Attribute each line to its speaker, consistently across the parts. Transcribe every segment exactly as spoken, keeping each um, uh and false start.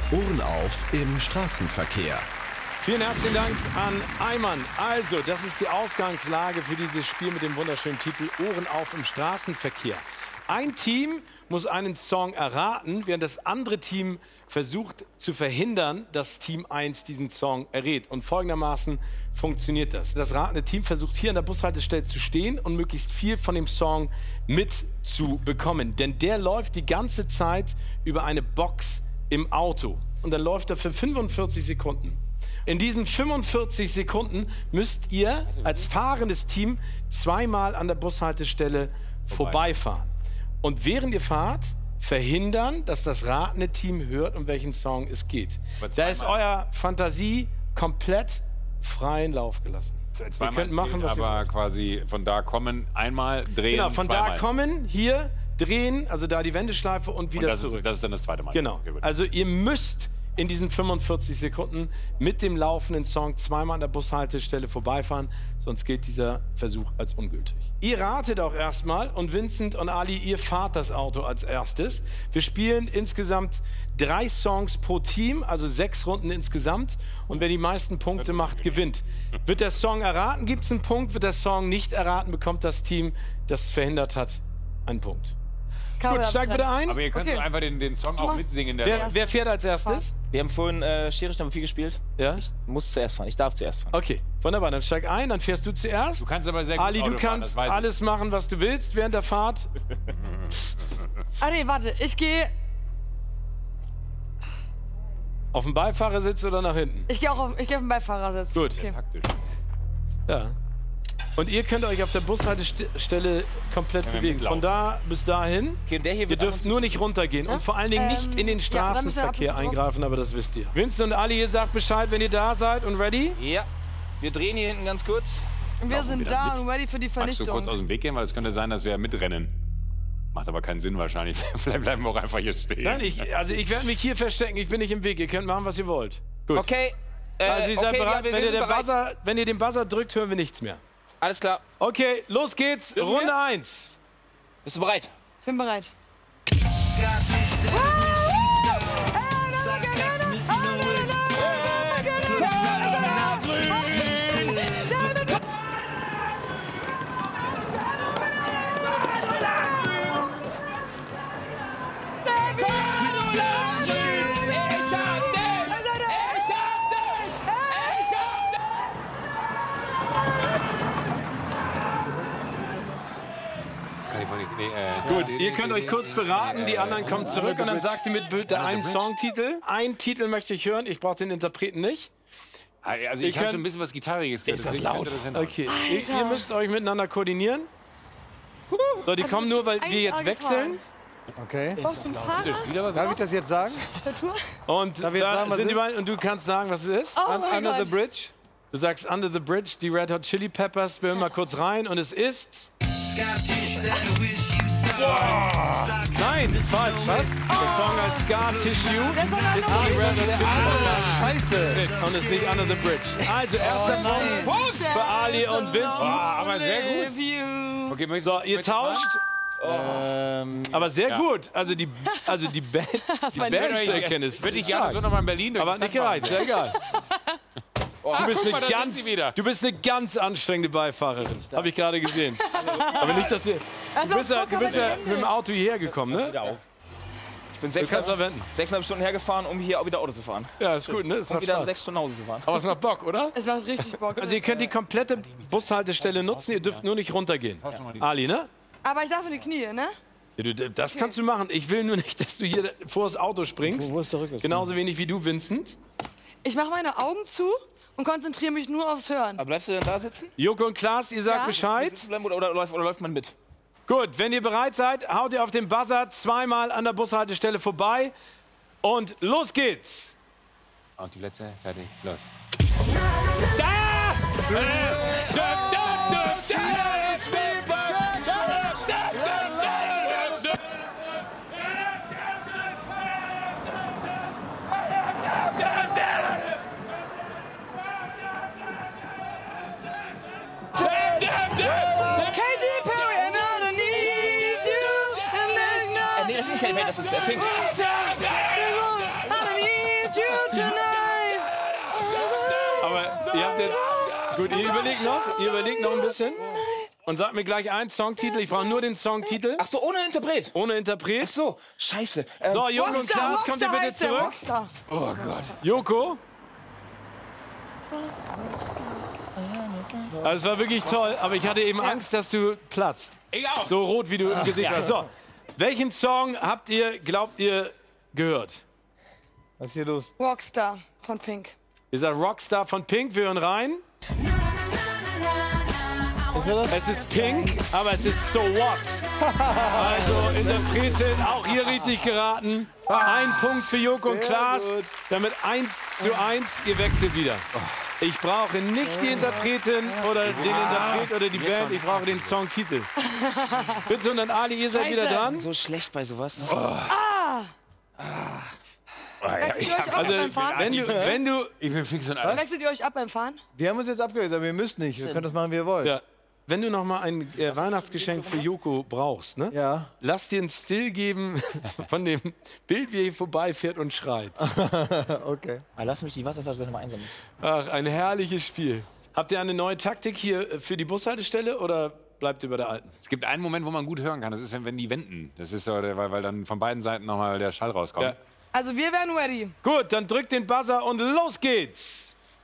Speaker 1: Ohren auf im Straßenverkehr.
Speaker 2: Vielen herzlichen Dank an Ayman. Also, das ist die Ausgangslage für dieses Spiel mit dem wunderschönen Titel Ohren auf im Straßenverkehr. Ein Team muss einen Song erraten, während das andere Team versucht zu verhindern, dass Team eins diesen Song errät. Und folgendermaßen funktioniert das. Das ratende Team versucht hier an der Bushaltestelle zu stehen und möglichst viel von dem Song mitzubekommen. Denn der läuft die ganze Zeit über eine Box im Auto. Und dann läuft er für fünfundvierzig Sekunden. In diesen fünfundvierzig Sekunden müsst ihr als fahrendes Team zweimal an der Bushaltestelle vorbeifahren. Und während ihr fahrt, verhindern, dass das ratende Team hört, um welchen Song es geht. Da ist euer Fantasie komplett freien Lauf gelassen.
Speaker 3: Zweimal
Speaker 2: ihr könnt machen, was
Speaker 3: aber
Speaker 2: ihr wollt.
Speaker 3: quasi von da kommen, einmal drehen,
Speaker 2: Genau, von
Speaker 3: zweimal.
Speaker 2: da kommen, hier drehen, also da die Wendeschleife und wieder
Speaker 3: und das
Speaker 2: zurück.
Speaker 3: Ist, das ist dann das zweite Mal.
Speaker 2: Genau.
Speaker 3: Okay,
Speaker 2: Also ihr müsst in diesen fünfundvierzig Sekunden mit dem laufenden Song zweimal an der Bushaltestelle vorbeifahren, sonst gilt dieser Versuch als ungültig. Ihr ratet auch erstmal und Vincent und Ali, ihr fahrt das Auto als erstes. Wir spielen insgesamt drei Songs pro Team, also sechs Runden insgesamt. Und wer die meisten Punkte macht, gewinnt. Wird der Song erraten, gibt es einen Punkt. Wird der Song nicht erraten, bekommt das Team, das es verhindert hat, einen Punkt. Gut, steigt bitte ein.
Speaker 3: Aber ihr könnt
Speaker 4: Okay.
Speaker 3: doch einfach den, den Song auch mitsingen. Der
Speaker 2: Wer, wer fährt als erstes?
Speaker 5: Wir haben vorhin äh, Schere, Stein, Papier gespielt.
Speaker 2: Ja?
Speaker 5: Ich muss zuerst fahren. Ich darf zuerst fahren.
Speaker 2: Okay, wunderbar. Dann steig ein, dann fährst du zuerst.
Speaker 3: Du kannst aber sehr gut
Speaker 2: Ali,
Speaker 3: Auto
Speaker 2: du
Speaker 3: fahren,
Speaker 2: kannst
Speaker 3: das weiß ich.
Speaker 2: alles machen, was du willst während der Fahrt.
Speaker 4: Ah nee, warte, ich gehe
Speaker 2: Auf dem Beifahrersitz oder nach hinten?
Speaker 4: ich gehe auch auf, ich gehe auf den Beifahrersitz.
Speaker 2: Gut.
Speaker 4: Okay.
Speaker 3: Taktisch.
Speaker 2: Ja. Und ihr könnt euch auf der Bushaltestelle komplett
Speaker 3: wir
Speaker 2: bewegen. Von da bis dahin.
Speaker 5: Okay, und der hier
Speaker 2: Ihr
Speaker 5: wird
Speaker 2: dürft nur nicht runtergehen und vor allen Dingen nicht
Speaker 4: Ähm,
Speaker 2: in den
Speaker 4: ja, da müssen wir ab und
Speaker 2: Straßenverkehr
Speaker 4: zu drauf.
Speaker 2: eingreifen, aber das wisst ihr. Vincent und Ali, ihr sagt Bescheid, wenn ihr da seid und ready.
Speaker 5: Ja. Wir drehen hier hinten ganz kurz.
Speaker 4: Und wir sind
Speaker 3: wieder
Speaker 4: da
Speaker 3: mit.
Speaker 4: und ready für die
Speaker 3: Magst du
Speaker 4: Vernichtung.
Speaker 3: kurz aus dem Weg gehen, weil es könnte sein, dass wir mitrennen. Macht aber keinen Sinn wahrscheinlich. Vielleicht bleiben wir auch einfach hier stehen.
Speaker 2: Nein, ich, also ich werde mich hier verstecken, ich bin nicht im Weg. Ihr könnt machen, was ihr wollt. Gut.
Speaker 5: Okay. Äh,
Speaker 2: Also ihr seid
Speaker 5: okay,
Speaker 2: bereit,
Speaker 5: ja, wir,
Speaker 2: wenn,
Speaker 5: wir
Speaker 2: ihr
Speaker 5: sind
Speaker 2: den
Speaker 5: bereit.
Speaker 2: Buzzer, wenn ihr den Buzzer drückt, hören wir nichts mehr.
Speaker 5: Alles klar.
Speaker 2: Okay, los geht's.
Speaker 5: Dürfen
Speaker 2: Runde
Speaker 5: wir?
Speaker 2: eins.
Speaker 5: Bist du bereit?
Speaker 4: Ich bin bereit.
Speaker 3: Nee, äh,
Speaker 2: Gut, ihr könnt euch kurz beraten, die anderen kommen zurück und dann sagt ihr mit bitte einen Songtitel. Einen Titel möchte ich hören, ich brauche den Interpreten nicht.
Speaker 3: Also
Speaker 2: Ihr
Speaker 3: ich habe
Speaker 2: könnt-
Speaker 3: schon ein bisschen was Gitarriges gehört.
Speaker 2: Ist das
Speaker 3: deswegen
Speaker 2: laut?
Speaker 3: könnte das hinhauen.
Speaker 2: Okay, ihr, ihr müsst euch miteinander koordinieren. So, die kommen nur, weil wir jetzt wechseln.
Speaker 6: Okay.
Speaker 4: Brauchst du einen Fahrer?
Speaker 6: Darf ich das jetzt sagen?
Speaker 4: Per Tour?
Speaker 2: Und,
Speaker 6: Darf ich jetzt
Speaker 2: da
Speaker 6: sagen, was
Speaker 2: sind die
Speaker 6: es ist?
Speaker 2: beiden, und du kannst sagen, was es ist.
Speaker 4: Oh
Speaker 6: Un
Speaker 4: mein
Speaker 6: Under the
Speaker 4: Gott.
Speaker 6: Bridge?
Speaker 2: Du sagst Under the Bridge, die Red Hot Chili Peppers. Wir hören mal kurz rein und es ist... Nein, ist falsch. Was? Der Song heißt Scar Tissue.
Speaker 4: Der Song heißt
Speaker 2: Ist die Red Hot Chili Peppers.
Speaker 6: Scheiße.
Speaker 2: Und ist nicht Under the Bridge. Also, erster Punkt für Ali und Vincent.
Speaker 3: aber sehr gut.
Speaker 4: If you-
Speaker 3: Okay, möchtest,
Speaker 2: So, ihr
Speaker 3: möchtest du
Speaker 2: tauscht.
Speaker 6: Ähm,
Speaker 2: Aber sehr
Speaker 3: Ja.
Speaker 2: gut. Also die, also die Band, die
Speaker 4: mein
Speaker 2: Band
Speaker 4: Lieblings-
Speaker 2: zu erkennen ist.
Speaker 3: Würde ich gerne so noch mal in Berlin durch
Speaker 2: Aber
Speaker 3: die
Speaker 2: nicht
Speaker 3: Stadt
Speaker 2: gereicht, sehr egal.
Speaker 3: Oh,
Speaker 2: Du bist,
Speaker 3: guck mal,
Speaker 2: eine
Speaker 3: da sind
Speaker 2: ganz,
Speaker 3: sie wieder.
Speaker 2: du bist eine ganz anstrengende Beifahrerin. Habe ich gerade gesehen. Aber nicht, dass wir. Du
Speaker 4: Also,
Speaker 2: bist ja,
Speaker 4: Bock
Speaker 2: du
Speaker 4: haben
Speaker 2: bist
Speaker 4: wir
Speaker 2: ja
Speaker 4: die
Speaker 2: mit dem Auto hierher gekommen, ne?
Speaker 5: Ich bin
Speaker 2: Du kannst
Speaker 5: sechseinhalb,
Speaker 2: verwenden.
Speaker 5: sechseinhalb Stunden hergefahren, um hier auch wieder Auto zu fahren.
Speaker 2: Ja, ist gut, ne? Das
Speaker 5: Und
Speaker 2: macht
Speaker 5: wieder
Speaker 2: Spaß.
Speaker 5: sechs Stunden nach Hause zu fahren.
Speaker 2: Aber es macht Bock, oder?
Speaker 4: Es macht richtig Bock.
Speaker 2: Also ihr könnt die komplette Bushaltestelle nutzen, ihr dürft nur nicht runtergehen. Ali, ne?
Speaker 4: Aber ich darf in die Knie, ne?
Speaker 2: Ja, du, das kannst du machen. Ich will nur nicht, dass du hier vor das Auto springst.
Speaker 6: wo ist der Rückwärts?
Speaker 2: Genauso wenig wie du, Vincent.
Speaker 4: Ich mache meine Augen zu und konzentriere mich nur aufs Hören.
Speaker 5: Aber bleibst du denn da sitzen?
Speaker 2: Joko und Klaas, ihr sagt
Speaker 4: Ja.
Speaker 2: Bescheid.
Speaker 5: Sitzen bleiben oder, oder, läuft, oder läuft man mit?
Speaker 2: Gut, wenn ihr bereit seid, haut ihr auf den Buzzer zweimal an der Bushaltestelle vorbei. Und los geht's.
Speaker 3: Auf die Plätze, fertig, los.
Speaker 4: Katy Perry, and I don't need you. And there's
Speaker 5: Äh, nee, das ist nicht Katy Perry, das ist der Pink.
Speaker 4: I don't need
Speaker 2: Gut, ihr überlegt noch, ihr überlegt noch ein bisschen. Und sagt mir gleich einen Songtitel. Ich brauche nur den Songtitel.
Speaker 5: Ach so, ohne Interpret.
Speaker 2: Ohne Interpret.
Speaker 5: Ach so, scheiße. Ähm,
Speaker 2: So, Joko und
Speaker 4: Rockstar,
Speaker 2: Klaas, kommt ihr
Speaker 4: Rockstar
Speaker 2: bitte
Speaker 4: heißt der,
Speaker 2: zurück?
Speaker 4: Rockstar.
Speaker 5: oh Gott.
Speaker 2: Joko? Also, es war wirklich toll, aber ich hatte eben Angst, dass du platzt.
Speaker 3: Ich auch.
Speaker 2: So rot, wie du im Gesicht warst. So, welchen Song habt ihr, glaubt ihr, gehört?
Speaker 6: Was ist hier los?
Speaker 4: Rockstar von Pink.
Speaker 2: Ihr sagt Rockstar von Pink, wir hören rein.
Speaker 6: Ist das?
Speaker 2: Es ist Pink, aber es ist So What. Also Interpretin, auch hier richtig geraten. Ein Punkt für Joko und Klaas. Damit eins zu eins, ihr wechselt wieder. Ich brauche nicht die Interpretin oder den Interpret oder die Band, ich brauche den Songtitel. Bitte und Ali, ihr seid wieder dran.
Speaker 5: So schlecht bei sowas. Ne?
Speaker 4: Wechselt ihr euch ab
Speaker 2: Also,
Speaker 4: beim Fahren?
Speaker 2: wenn du, wenn du,
Speaker 3: Ich bin fix und alles.
Speaker 4: Wechselt ihr euch ab beim Fahren?
Speaker 6: Wir haben uns jetzt abgewechselt, aber ihr müsst nicht. Ihr könnt das machen, wie ihr wollt.
Speaker 2: ja, wenn du noch mal ein äh, Weihnachtsgeschenk für Joko brauchst, ne?
Speaker 6: Ja.
Speaker 2: Lass dir einen Still geben von dem Bild, wie er hier vorbeifährt und schreit.
Speaker 6: Okay.
Speaker 5: Ah, lass mich die Wasserflasche noch mal einsammeln.
Speaker 2: Ach, ein herrliches Spiel. Habt ihr eine neue Taktik hier für die Bushaltestelle oder bleibt ihr bei der alten?
Speaker 3: Es gibt einen Moment, wo man gut hören kann. Das ist, wenn, wenn die wenden. Das ist so, der- weil, weil dann von beiden Seiten nochmal der Schall rauskommt.
Speaker 2: Ja.
Speaker 4: Also wir wären ready.
Speaker 2: Gut, dann drückt den Buzzer und los geht's.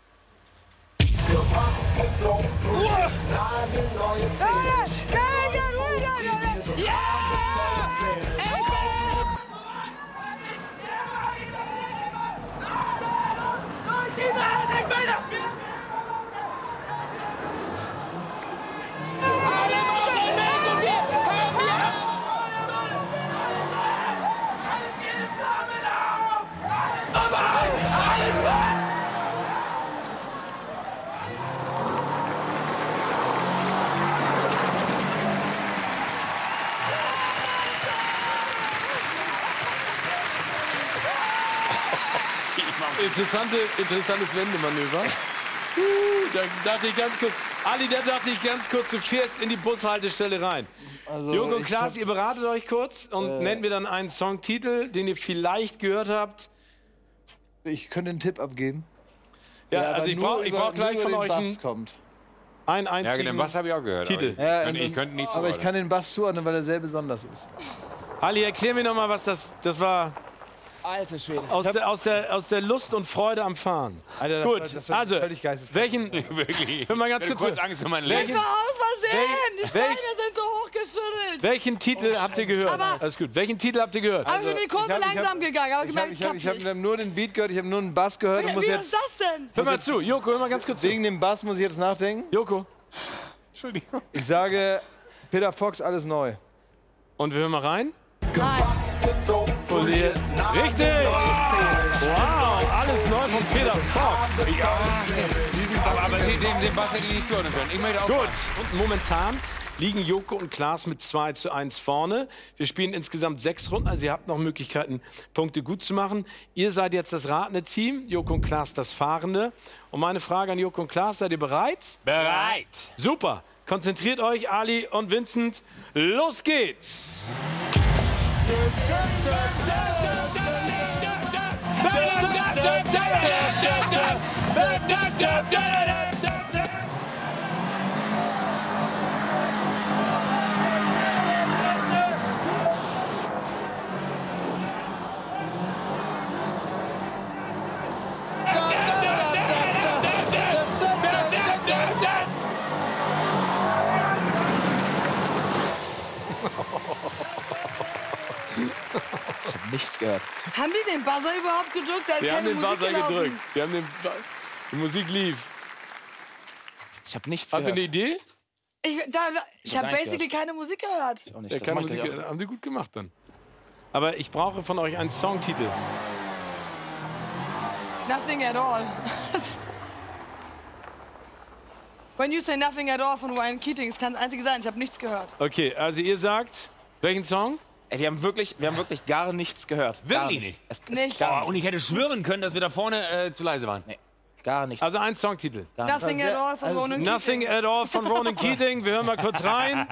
Speaker 2: Interessante, interessantes Wendemanöver. Uh, da dachte ich ganz kurz, Ali, da dachte ich ganz kurz, du fährst in die Bushaltestelle rein.
Speaker 6: Also,
Speaker 2: Joko und
Speaker 6: ich
Speaker 2: Klaas,
Speaker 6: hab-
Speaker 2: ihr beratet euch kurz und nennt mir dann einen Songtitel, den ihr vielleicht gehört habt.
Speaker 6: Ich könnte einen Tipp abgeben.
Speaker 2: Ja,
Speaker 6: der
Speaker 2: also
Speaker 6: aber
Speaker 2: ich
Speaker 6: nur
Speaker 2: brauche ich
Speaker 6: über-
Speaker 2: brauch gleich
Speaker 6: nur
Speaker 2: von
Speaker 6: über
Speaker 2: euch
Speaker 6: den
Speaker 2: einen,
Speaker 6: Bass kommt.
Speaker 2: einen
Speaker 3: Ja,
Speaker 2: einzigen
Speaker 3: den Bass habe ich auch gehört.
Speaker 2: Titel.
Speaker 3: Aber
Speaker 6: Ja,
Speaker 3: ich,
Speaker 6: und-
Speaker 3: ich könnte nicht
Speaker 6: Aber ich
Speaker 3: zuordnen.
Speaker 6: kann den Bass zuordnen, weil er sehr besonders ist.
Speaker 2: Ali, erklär mir noch mal, was das, das war
Speaker 5: Alter Schwede.
Speaker 2: aus der, aus, der, aus der Lust und Freude am Fahren.
Speaker 6: Alter, das
Speaker 2: Gut,
Speaker 6: war- das war
Speaker 2: also,
Speaker 6: völlig geisteskrank.
Speaker 2: welchen,
Speaker 3: Wirklich.
Speaker 2: hör mal ganz
Speaker 3: Ich hatte
Speaker 2: kurz
Speaker 3: kurz
Speaker 2: zu.
Speaker 3: Angst um mein
Speaker 2: Welchen-
Speaker 3: Leben.
Speaker 4: Das war aus Versehen. Die
Speaker 2: Welch-
Speaker 4: Steine
Speaker 2: welch-
Speaker 4: sind so hochgeschüttelt.
Speaker 2: welchen Titel habt ihr gehört?
Speaker 4: Aber-
Speaker 2: Alles gut. Welchen Titel habt ihr gehört?
Speaker 4: Aber ich bin in die Kurve
Speaker 6: ich hab- ich hab-
Speaker 4: langsam gegangen, aber
Speaker 6: Ich
Speaker 4: gemerkt,
Speaker 6: habe
Speaker 4: es
Speaker 6: ich hab,
Speaker 4: klappt
Speaker 6: ich hab,
Speaker 4: nicht.
Speaker 6: ich hab nur den Beat gehört, ich habe nur einen Bass gehört und
Speaker 4: Wie
Speaker 6: muss
Speaker 4: ist
Speaker 6: jetzt,
Speaker 4: das denn?
Speaker 2: Hör mal zu, Joko, hör mal ganz kurz zu.
Speaker 6: wegen dem Bass muss ich jetzt nachdenken.
Speaker 2: Joko.
Speaker 3: Entschuldigung.
Speaker 6: Ich sage Peter Fox, alles neu.
Speaker 2: Und wir hören mal rein.
Speaker 4: Nein.
Speaker 2: Poliert. Richtig! Wow, alles neu von Peter Fox.
Speaker 3: Aber, aber den, den, den Bass hätte ich nicht zuordnen können. Ich möchte auch.
Speaker 2: Gut, und momentan liegen Joko und Klaas mit zwei zu eins vorne. Wir spielen insgesamt sechs Runden, also ihr habt noch Möglichkeiten, Punkte gut zu machen. Ihr seid jetzt das ratende Team, Joko und Klaas das Fahrende. Und meine Frage an Joko und Klaas, seid ihr bereit?
Speaker 3: Bereit.
Speaker 2: Super, konzentriert euch, Ali und Vincent. Los geht's!
Speaker 5: Ich hab nichts gehört.
Speaker 4: Haben die den Buzzer überhaupt gedrückt? Da ist
Speaker 2: Wir haben
Speaker 4: keine
Speaker 2: den
Speaker 4: Musik
Speaker 2: Buzzer
Speaker 4: gelaufen.
Speaker 2: gedrückt. Wir haben den Ba- die Musik lief.
Speaker 5: Ich hab nichts
Speaker 2: Habt ihr
Speaker 5: gehört.
Speaker 2: eine Idee?
Speaker 4: Ich, da, ich habe
Speaker 5: gar nicht
Speaker 4: basically keine Musik gehört.
Speaker 5: Ich auch nicht.
Speaker 2: Ja,
Speaker 5: Das
Speaker 2: keine
Speaker 5: mach ich
Speaker 2: Musik,
Speaker 5: gleich auch.
Speaker 2: haben sie gut gemacht dann. Aber ich brauche von euch einen Songtitel.
Speaker 4: Nothing at all. When you say nothing at all von Ryan Keating, das kann das einzige sein. Ich habe nichts gehört.
Speaker 2: Okay, also ihr sagt, welchen Song?
Speaker 5: Ey, wir haben wirklich, wir haben wirklich gar nichts gehört. Gar
Speaker 3: Wirklich
Speaker 5: nichts.
Speaker 3: nicht?
Speaker 5: Es, es
Speaker 4: Nicht?
Speaker 5: Gar,
Speaker 3: Oh, und ich hätte schwören können, dass wir da vorne äh, zu leise waren.
Speaker 5: nee, gar nichts.
Speaker 2: Also ein Songtitel.
Speaker 4: Nothing at all von
Speaker 6: also
Speaker 4: Ronan
Speaker 2: Nothing
Speaker 4: Keating.
Speaker 2: at all von Ronan Keating. Wir hören mal kurz rein.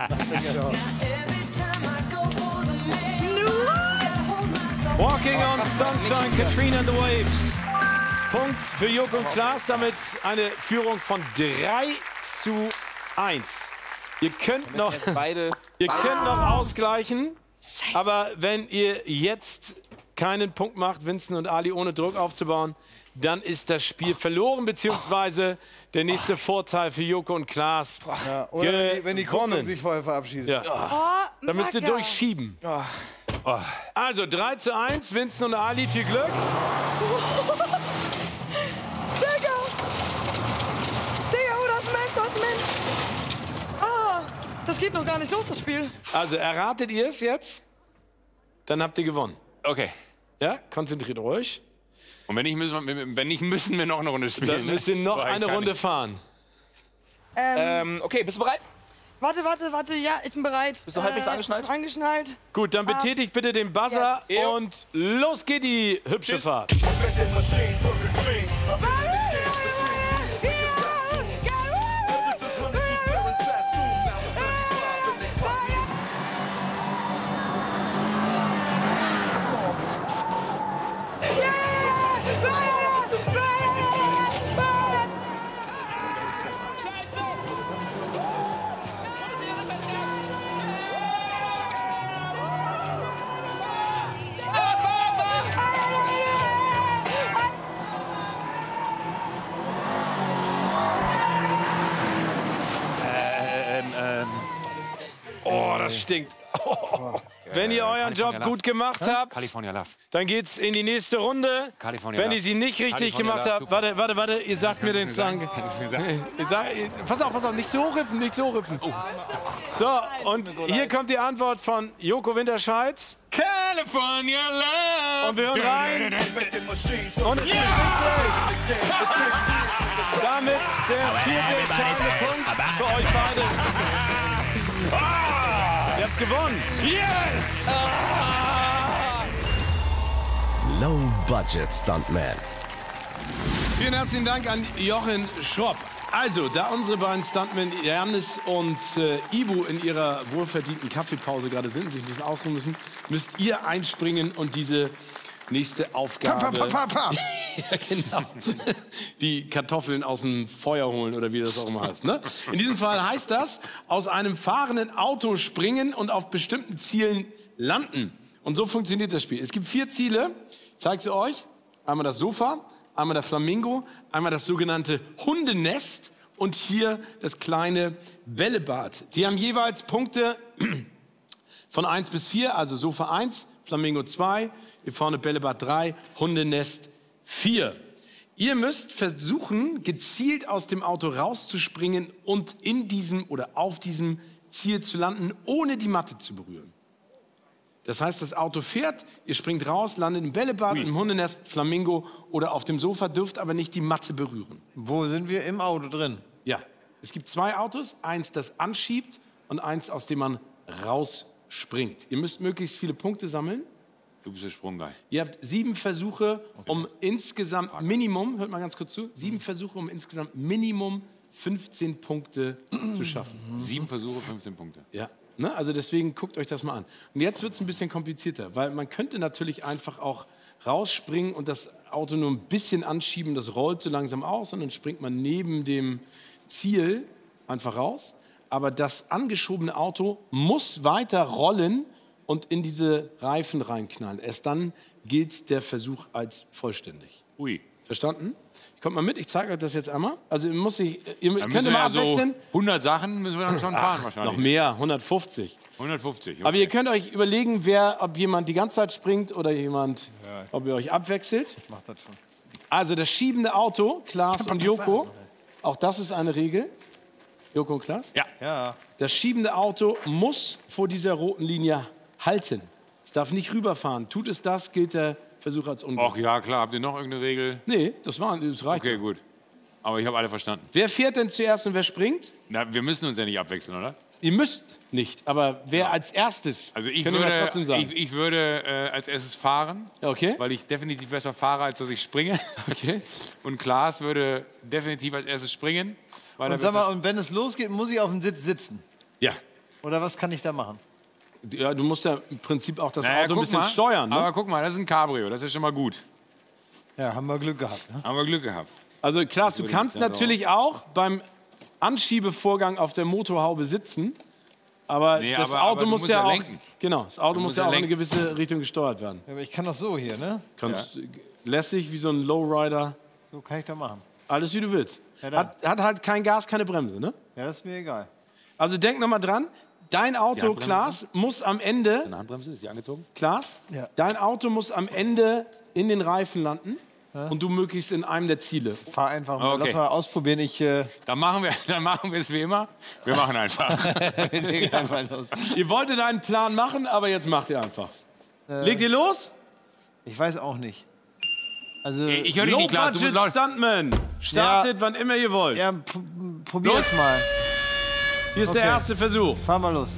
Speaker 2: Walking on Sunshine, Katrina and the Waves. Punkt für Joko und Klaas, damit eine Führung von drei zu eins. Ihr könnt noch,
Speaker 5: Beide.
Speaker 2: ihr könnt noch ausgleichen, aber wenn ihr jetzt keinen Punkt macht, Vincent und Ali, ohne Druck aufzubauen, dann ist das Spiel verloren, beziehungsweise der nächste Vorteil für Joko und Klaas
Speaker 6: Ja, oder wenn die, wenn die Kupplung
Speaker 2: gewonnen.
Speaker 6: sich vorher verabschiedet.
Speaker 2: Ja.
Speaker 4: Oh,
Speaker 2: Da müsst ihr
Speaker 4: Macker.
Speaker 2: durchschieben. Oh. Also drei zu eins, Vincent und Ali, viel Glück.
Speaker 4: Digga! Digga, oh, das ist Mensch, das ist Mensch. Ah, das geht noch gar nicht los, das Spiel.
Speaker 2: Also erratet ihr es jetzt, dann habt ihr gewonnen.
Speaker 3: Okay.
Speaker 2: Ja, konzentriert euch.
Speaker 3: Und wenn nicht, müssen wir, wenn nicht, müssen wir noch eine Runde spielen.
Speaker 2: Dann müsst ihr noch
Speaker 3: Boah, ich
Speaker 2: eine
Speaker 3: kann
Speaker 2: Runde
Speaker 3: nicht.
Speaker 2: fahren.
Speaker 5: Ähm, okay, bist du bereit?
Speaker 4: Warte, warte, warte, ja, ich bin bereit. Äh,
Speaker 5: Bist du halbwegs angeschnallt?
Speaker 4: Angeschnallt.
Speaker 2: Gut, dann betätigt bitte den Buzzer
Speaker 5: Jetzt.
Speaker 2: und los geht die hübsche Fahrt. Oh, das stinkt. Oh. Wenn ihr euren Job
Speaker 3: California
Speaker 2: gut gemacht habt,
Speaker 3: California Love.
Speaker 2: dann geht's in die nächste Runde.
Speaker 3: California
Speaker 2: Wenn
Speaker 3: Love.
Speaker 2: ihr sie nicht richtig
Speaker 3: California
Speaker 2: gemacht
Speaker 3: Love,
Speaker 2: habt,
Speaker 3: super.
Speaker 2: warte, warte, warte, ihr sagt mir den Song.
Speaker 3: Kannst du mir sagen?
Speaker 2: Ich sag, pass auf, pass auf, nicht so hochriffen, nicht so hochriffen. So, und hier kommt die Antwort von Joko Winterscheid.
Speaker 3: California Love.
Speaker 2: Und wir hören rein. Und es ist richtig. Damit der vierte entscheidende Punkt für euch beide. Ihr habt gewonnen.
Speaker 3: Yes!
Speaker 1: Low Budget Stuntman.
Speaker 2: Vielen herzlichen Dank an Jochen Schropp. Also, da unsere beiden Stuntmen Janis und äh, Ibu in ihrer wohlverdienten Kaffeepause gerade sind und sich ein bisschen ausruhen müssen, müsst ihr einspringen und diese nächste Aufgabe...
Speaker 6: Pa, pa, pa, pa.
Speaker 2: Ja, genau. Die Kartoffeln aus dem Feuer holen oder wie das auch immer heißt. Ne? In diesem Fall heißt das, aus einem fahrenden Auto springen und auf bestimmten Zielen landen. Und so funktioniert das Spiel. Es gibt vier Ziele, ich zeige sie euch. Einmal das Sofa, einmal der Flamingo, einmal das sogenannte Hundenest und hier das kleine Bällebad. Die haben jeweils Punkte von eins bis vier, also Sofa eins, Flamingo zwei, hier vorne Bällebad drei, Hundenest vier. Ihr müsst versuchen, gezielt aus dem Auto rauszuspringen und in diesem oder auf diesem Ziel zu landen, ohne die Matte zu berühren. Das heißt, das Auto fährt, ihr springt raus, landet im Bällebad, im Hundenest, Flamingo oder auf dem Sofa, dürft aber nicht die Matte berühren.
Speaker 6: Wo sind wir? Im Auto drin.
Speaker 2: Ja, es gibt zwei Autos, eins, das anschiebt und eins, aus dem man rausspringt. Ihr müsst möglichst viele Punkte sammeln.
Speaker 3: Du bist der Sprunggeil.
Speaker 2: Ihr habt sieben Versuche, um insgesamt Minimum, hört mal ganz kurz zu, sieben Versuche, um insgesamt Minimum fünfzehn Punkte zu schaffen.
Speaker 3: Sieben Versuche, fünfzehn Punkte.
Speaker 2: Ja, ne? Also deswegen guckt euch das mal an. Und jetzt wird es ein bisschen komplizierter, weil man könnte natürlich einfach auch rausspringen und das Auto nur ein bisschen anschieben, das rollt so langsam aus und dann springt man neben dem Ziel einfach raus. Aber das angeschobene Auto muss weiter rollen und in diese Reifen reinknallen. Erst dann gilt der Versuch als vollständig.
Speaker 3: Ui.
Speaker 2: Verstanden? Kommt mal mit, ich zeige euch das jetzt einmal. Also ihr, muss ich, ihr
Speaker 3: Dann
Speaker 2: könnt
Speaker 3: müssen
Speaker 2: ihr
Speaker 3: wir
Speaker 2: mal
Speaker 3: ja so
Speaker 2: abwechseln.
Speaker 3: hundert Sachen müssen wir dann schon fahren wahrscheinlich.
Speaker 2: Noch mehr, hundertfünfzig.
Speaker 3: hundertfünfzig. Okay.
Speaker 2: Aber ihr könnt euch überlegen, wer, ob jemand die ganze Zeit springt oder jemand, ob ihr euch abwechselt.
Speaker 6: Macht das schon.
Speaker 2: Also das schiebende Auto, Klaas und Joko, auch das ist eine Regel. Joko und Klaas?
Speaker 3: Ja.
Speaker 6: Ja.
Speaker 2: Das schiebende Auto muss vor dieser roten Linie halten. Es darf nicht rüberfahren. Tut es das, gilt der Versuch als ungut.
Speaker 3: Ach ja, klar. Habt ihr noch irgendeine Regel?
Speaker 2: Nee, das, war, das reicht.
Speaker 3: Okay, gut. Aber ich habe alle verstanden.
Speaker 2: Wer fährt denn zuerst und wer springt?
Speaker 3: Na, wir müssen uns ja nicht abwechseln, oder?
Speaker 2: Ihr müsst nicht, aber wer als erstes?
Speaker 3: Also ich
Speaker 2: könnt ihr mir
Speaker 3: würde,
Speaker 2: trotzdem sagen.
Speaker 3: ich, ich würde äh, als erstes fahren,
Speaker 2: Okay.
Speaker 3: weil ich definitiv besser fahre, als dass ich springe.
Speaker 2: Okay.
Speaker 3: Und Klaas würde definitiv als erstes springen. Weil er
Speaker 6: Und sag mal,
Speaker 3: besser-
Speaker 6: und wenn es losgeht, muss ich auf dem Sitz sitzen?
Speaker 2: Ja.
Speaker 6: Oder was kann ich da machen?
Speaker 2: Ja, du musst ja im Prinzip auch das
Speaker 3: Naja,
Speaker 2: Auto ein
Speaker 3: guck
Speaker 2: bisschen
Speaker 3: mal,
Speaker 2: steuern. Ne?
Speaker 3: Aber guck mal, das ist ein Cabrio, das ist schon mal gut.
Speaker 6: Ja, haben wir Glück gehabt. Ne?
Speaker 3: Haben wir Glück gehabt.
Speaker 2: Also Klaas, du kannst natürlich auch beim Anschiebevorgang auf der Motorhaube sitzen. Aber
Speaker 3: Nee,
Speaker 2: das
Speaker 3: aber-
Speaker 2: Auto
Speaker 3: aber du
Speaker 2: muss
Speaker 3: musst
Speaker 2: ja
Speaker 3: ja
Speaker 2: auch,
Speaker 3: lenken.
Speaker 2: genau, das Auto muss
Speaker 3: musst
Speaker 2: ja
Speaker 3: ja
Speaker 2: auch in eine
Speaker 3: lenken.
Speaker 2: gewisse Richtung gesteuert werden.
Speaker 6: Ja, aber ich kann das so hier, ne?
Speaker 2: Kannst lässig wie so ein Lowrider,
Speaker 6: So kann ich das machen.
Speaker 2: alles wie du willst.
Speaker 6: Ja, dann.
Speaker 2: Hat, hat halt kein Gas, keine Bremse, ne?
Speaker 6: Ja, das ist mir egal.
Speaker 2: Also denk noch mal dran, dein Auto,
Speaker 3: Handbremse?
Speaker 2: Klaas, muss am Ende,
Speaker 3: Eine Handbremse, ist die angezogen?
Speaker 2: Klaas,
Speaker 6: Ja.
Speaker 2: dein Auto muss am Ende in den Reifen landen und du möglichst in einem der Ziele.
Speaker 6: Fahr einfach mal.
Speaker 3: Okay.
Speaker 6: Lass mal ausprobieren. Ich äh,
Speaker 3: Dann machen wir dann machen wir es wie immer. Wir machen einfach.
Speaker 6: leg einfach los.
Speaker 2: Ihr wolltet einen Plan machen, aber jetzt macht ihr einfach. Legt ihr los?
Speaker 6: Ich weiß auch nicht. Also,
Speaker 3: Ich höre dich nicht, Klaas. Du musst
Speaker 2: Low-Budget
Speaker 3: laut.
Speaker 2: Stuntman. Startet, wann immer ihr wollt.
Speaker 6: ja, p- probier es mal.
Speaker 2: Hier ist der
Speaker 6: okay.
Speaker 2: erste Versuch.
Speaker 6: Fahr mal los.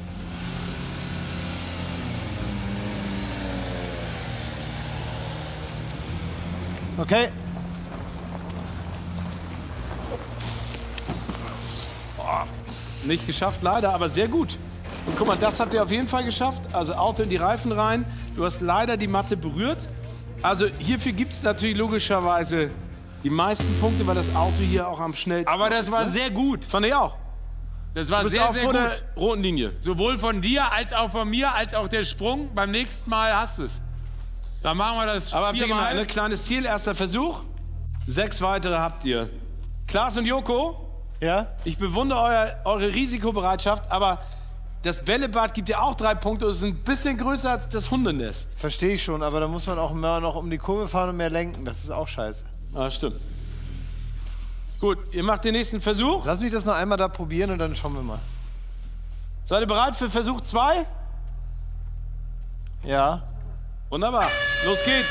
Speaker 6: Okay.
Speaker 2: Nicht geschafft, leider, aber sehr gut. Und guck mal, das habt ihr auf jeden Fall geschafft. Also Auto in die Reifen rein. Du hast leider die Matte berührt. Also hierfür gibt es natürlich logischerweise die meisten Punkte, weil das Auto hier auch am schnellsten
Speaker 3: Aber das
Speaker 2: ist,
Speaker 3: war
Speaker 2: ne?
Speaker 3: sehr gut.
Speaker 2: Fand ich auch.
Speaker 3: Das war
Speaker 2: Du bist
Speaker 3: sehr,
Speaker 2: auch
Speaker 3: sehr
Speaker 2: vor
Speaker 3: gut.
Speaker 2: der roten Linie.
Speaker 3: Sowohl von dir als auch von mir, als auch der Sprung. Beim nächsten Mal hast du es. Dann machen wir das
Speaker 2: Aber habt ihr
Speaker 3: viermal.
Speaker 2: gemacht, ne? Kleines Ziel, erster Versuch. Sechs weitere habt ihr. Klaas und Joko,
Speaker 6: Ja?
Speaker 2: ich bewundere euer, eure Risikobereitschaft, aber das Bällebad gibt ja auch drei Punkte. Es ist ein bisschen größer als das Hundenest.
Speaker 6: Verstehe ich schon, aber da muss man auch mehr noch um die Kurve fahren und mehr lenken. Das ist auch scheiße.
Speaker 2: Ah, stimmt. Gut, ihr macht den nächsten Versuch.
Speaker 6: Lass mich das noch einmal da probieren und dann schauen wir mal.
Speaker 2: Seid ihr bereit für Versuch zwei?
Speaker 6: Ja.
Speaker 2: Wunderbar. Los geht's.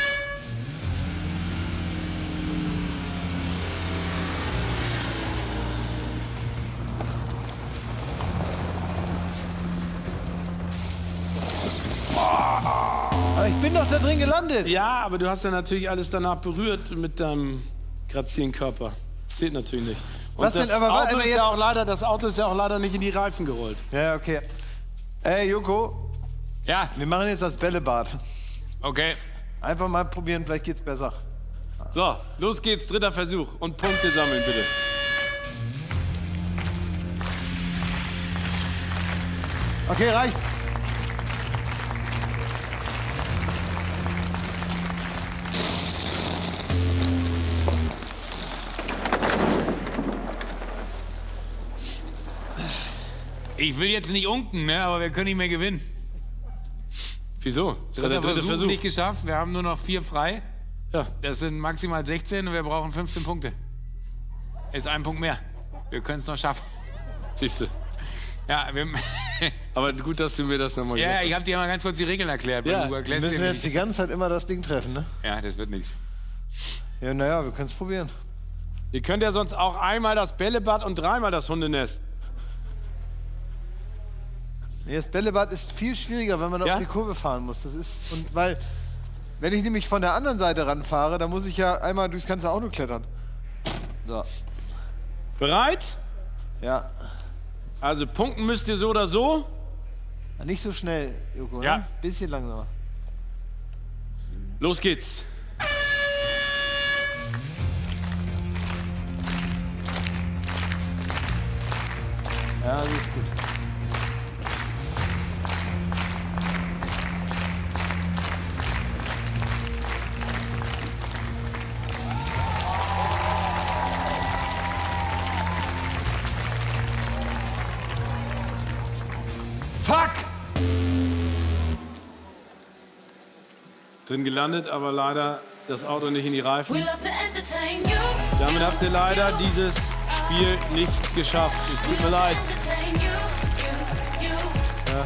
Speaker 6: Aber ich bin doch da drin gelandet.
Speaker 2: Ja, aber du hast ja natürlich alles danach berührt mit deinem grazilen Körper. Das zählt natürlich nicht. Und
Speaker 6: Was denn?
Speaker 2: das
Speaker 6: Aber wa-
Speaker 2: Auto
Speaker 6: aber
Speaker 2: ist
Speaker 6: jetzt-
Speaker 2: ja auch leider, das Auto ist ja auch leider nicht in die Reifen gerollt.
Speaker 6: Ja, okay. Ey, Joko,
Speaker 3: Ja,
Speaker 6: wir machen jetzt das Bällebad.
Speaker 3: okay.
Speaker 6: Einfach mal probieren, vielleicht geht's besser.
Speaker 2: So, los geht's, dritter Versuch. Und Punkte sammeln, bitte.
Speaker 6: Okay, reicht.
Speaker 3: Ich will jetzt nicht unken, ne, aber wir können nicht mehr gewinnen.
Speaker 2: Wieso? Das war der
Speaker 3: Dritter
Speaker 2: dritte
Speaker 3: Versuch
Speaker 2: Versuch.
Speaker 3: nicht geschafft. Wir haben nur noch vier frei.
Speaker 2: Ja.
Speaker 3: Das sind maximal sechzehn und wir brauchen fünfzehn Punkte. Ist ein Punkt mehr. Wir können es noch schaffen.
Speaker 2: Siehst du.
Speaker 3: Ja, wir,
Speaker 2: Aber gut, dass du mir das nochmal
Speaker 3: ja,
Speaker 2: gesagt
Speaker 3: ich habe dir mal ganz kurz die Regeln erklärt. weil
Speaker 2: Ja,
Speaker 3: du erklärst
Speaker 6: Müssen
Speaker 3: dir
Speaker 6: wir jetzt die
Speaker 3: nicht.
Speaker 6: ganze Zeit immer das Ding treffen, ne?
Speaker 3: Ja, das wird nichts.
Speaker 6: Ja, naja, wir können es probieren.
Speaker 2: hast. Ihr könnt ja sonst auch einmal das Bällebad und dreimal das Hundenest.
Speaker 6: Nee, das Bällebad ist viel schwieriger, wenn man noch
Speaker 2: Ja?
Speaker 6: um die Kurve fahren muss. Das ist, und weil, wenn ich nämlich von der anderen Seite ranfahre, dann muss ich ja einmal durchs ganze Auto klettern. So,
Speaker 2: Bereit?
Speaker 6: ja.
Speaker 2: Also punkten müsst ihr so oder so.
Speaker 6: Nicht so schnell, Joko,
Speaker 3: Ja.
Speaker 6: ne? Bisschen langsamer.
Speaker 2: Los geht's.
Speaker 6: Ja, das ist gut.
Speaker 2: Fuck! Drin gelandet, aber leider das Auto nicht in die Reifen.
Speaker 7: We love to entertain you.
Speaker 2: Damit habt ihr leider dieses Spiel nicht geschafft. Es tut mir leid.
Speaker 7: Entertain you. You, you.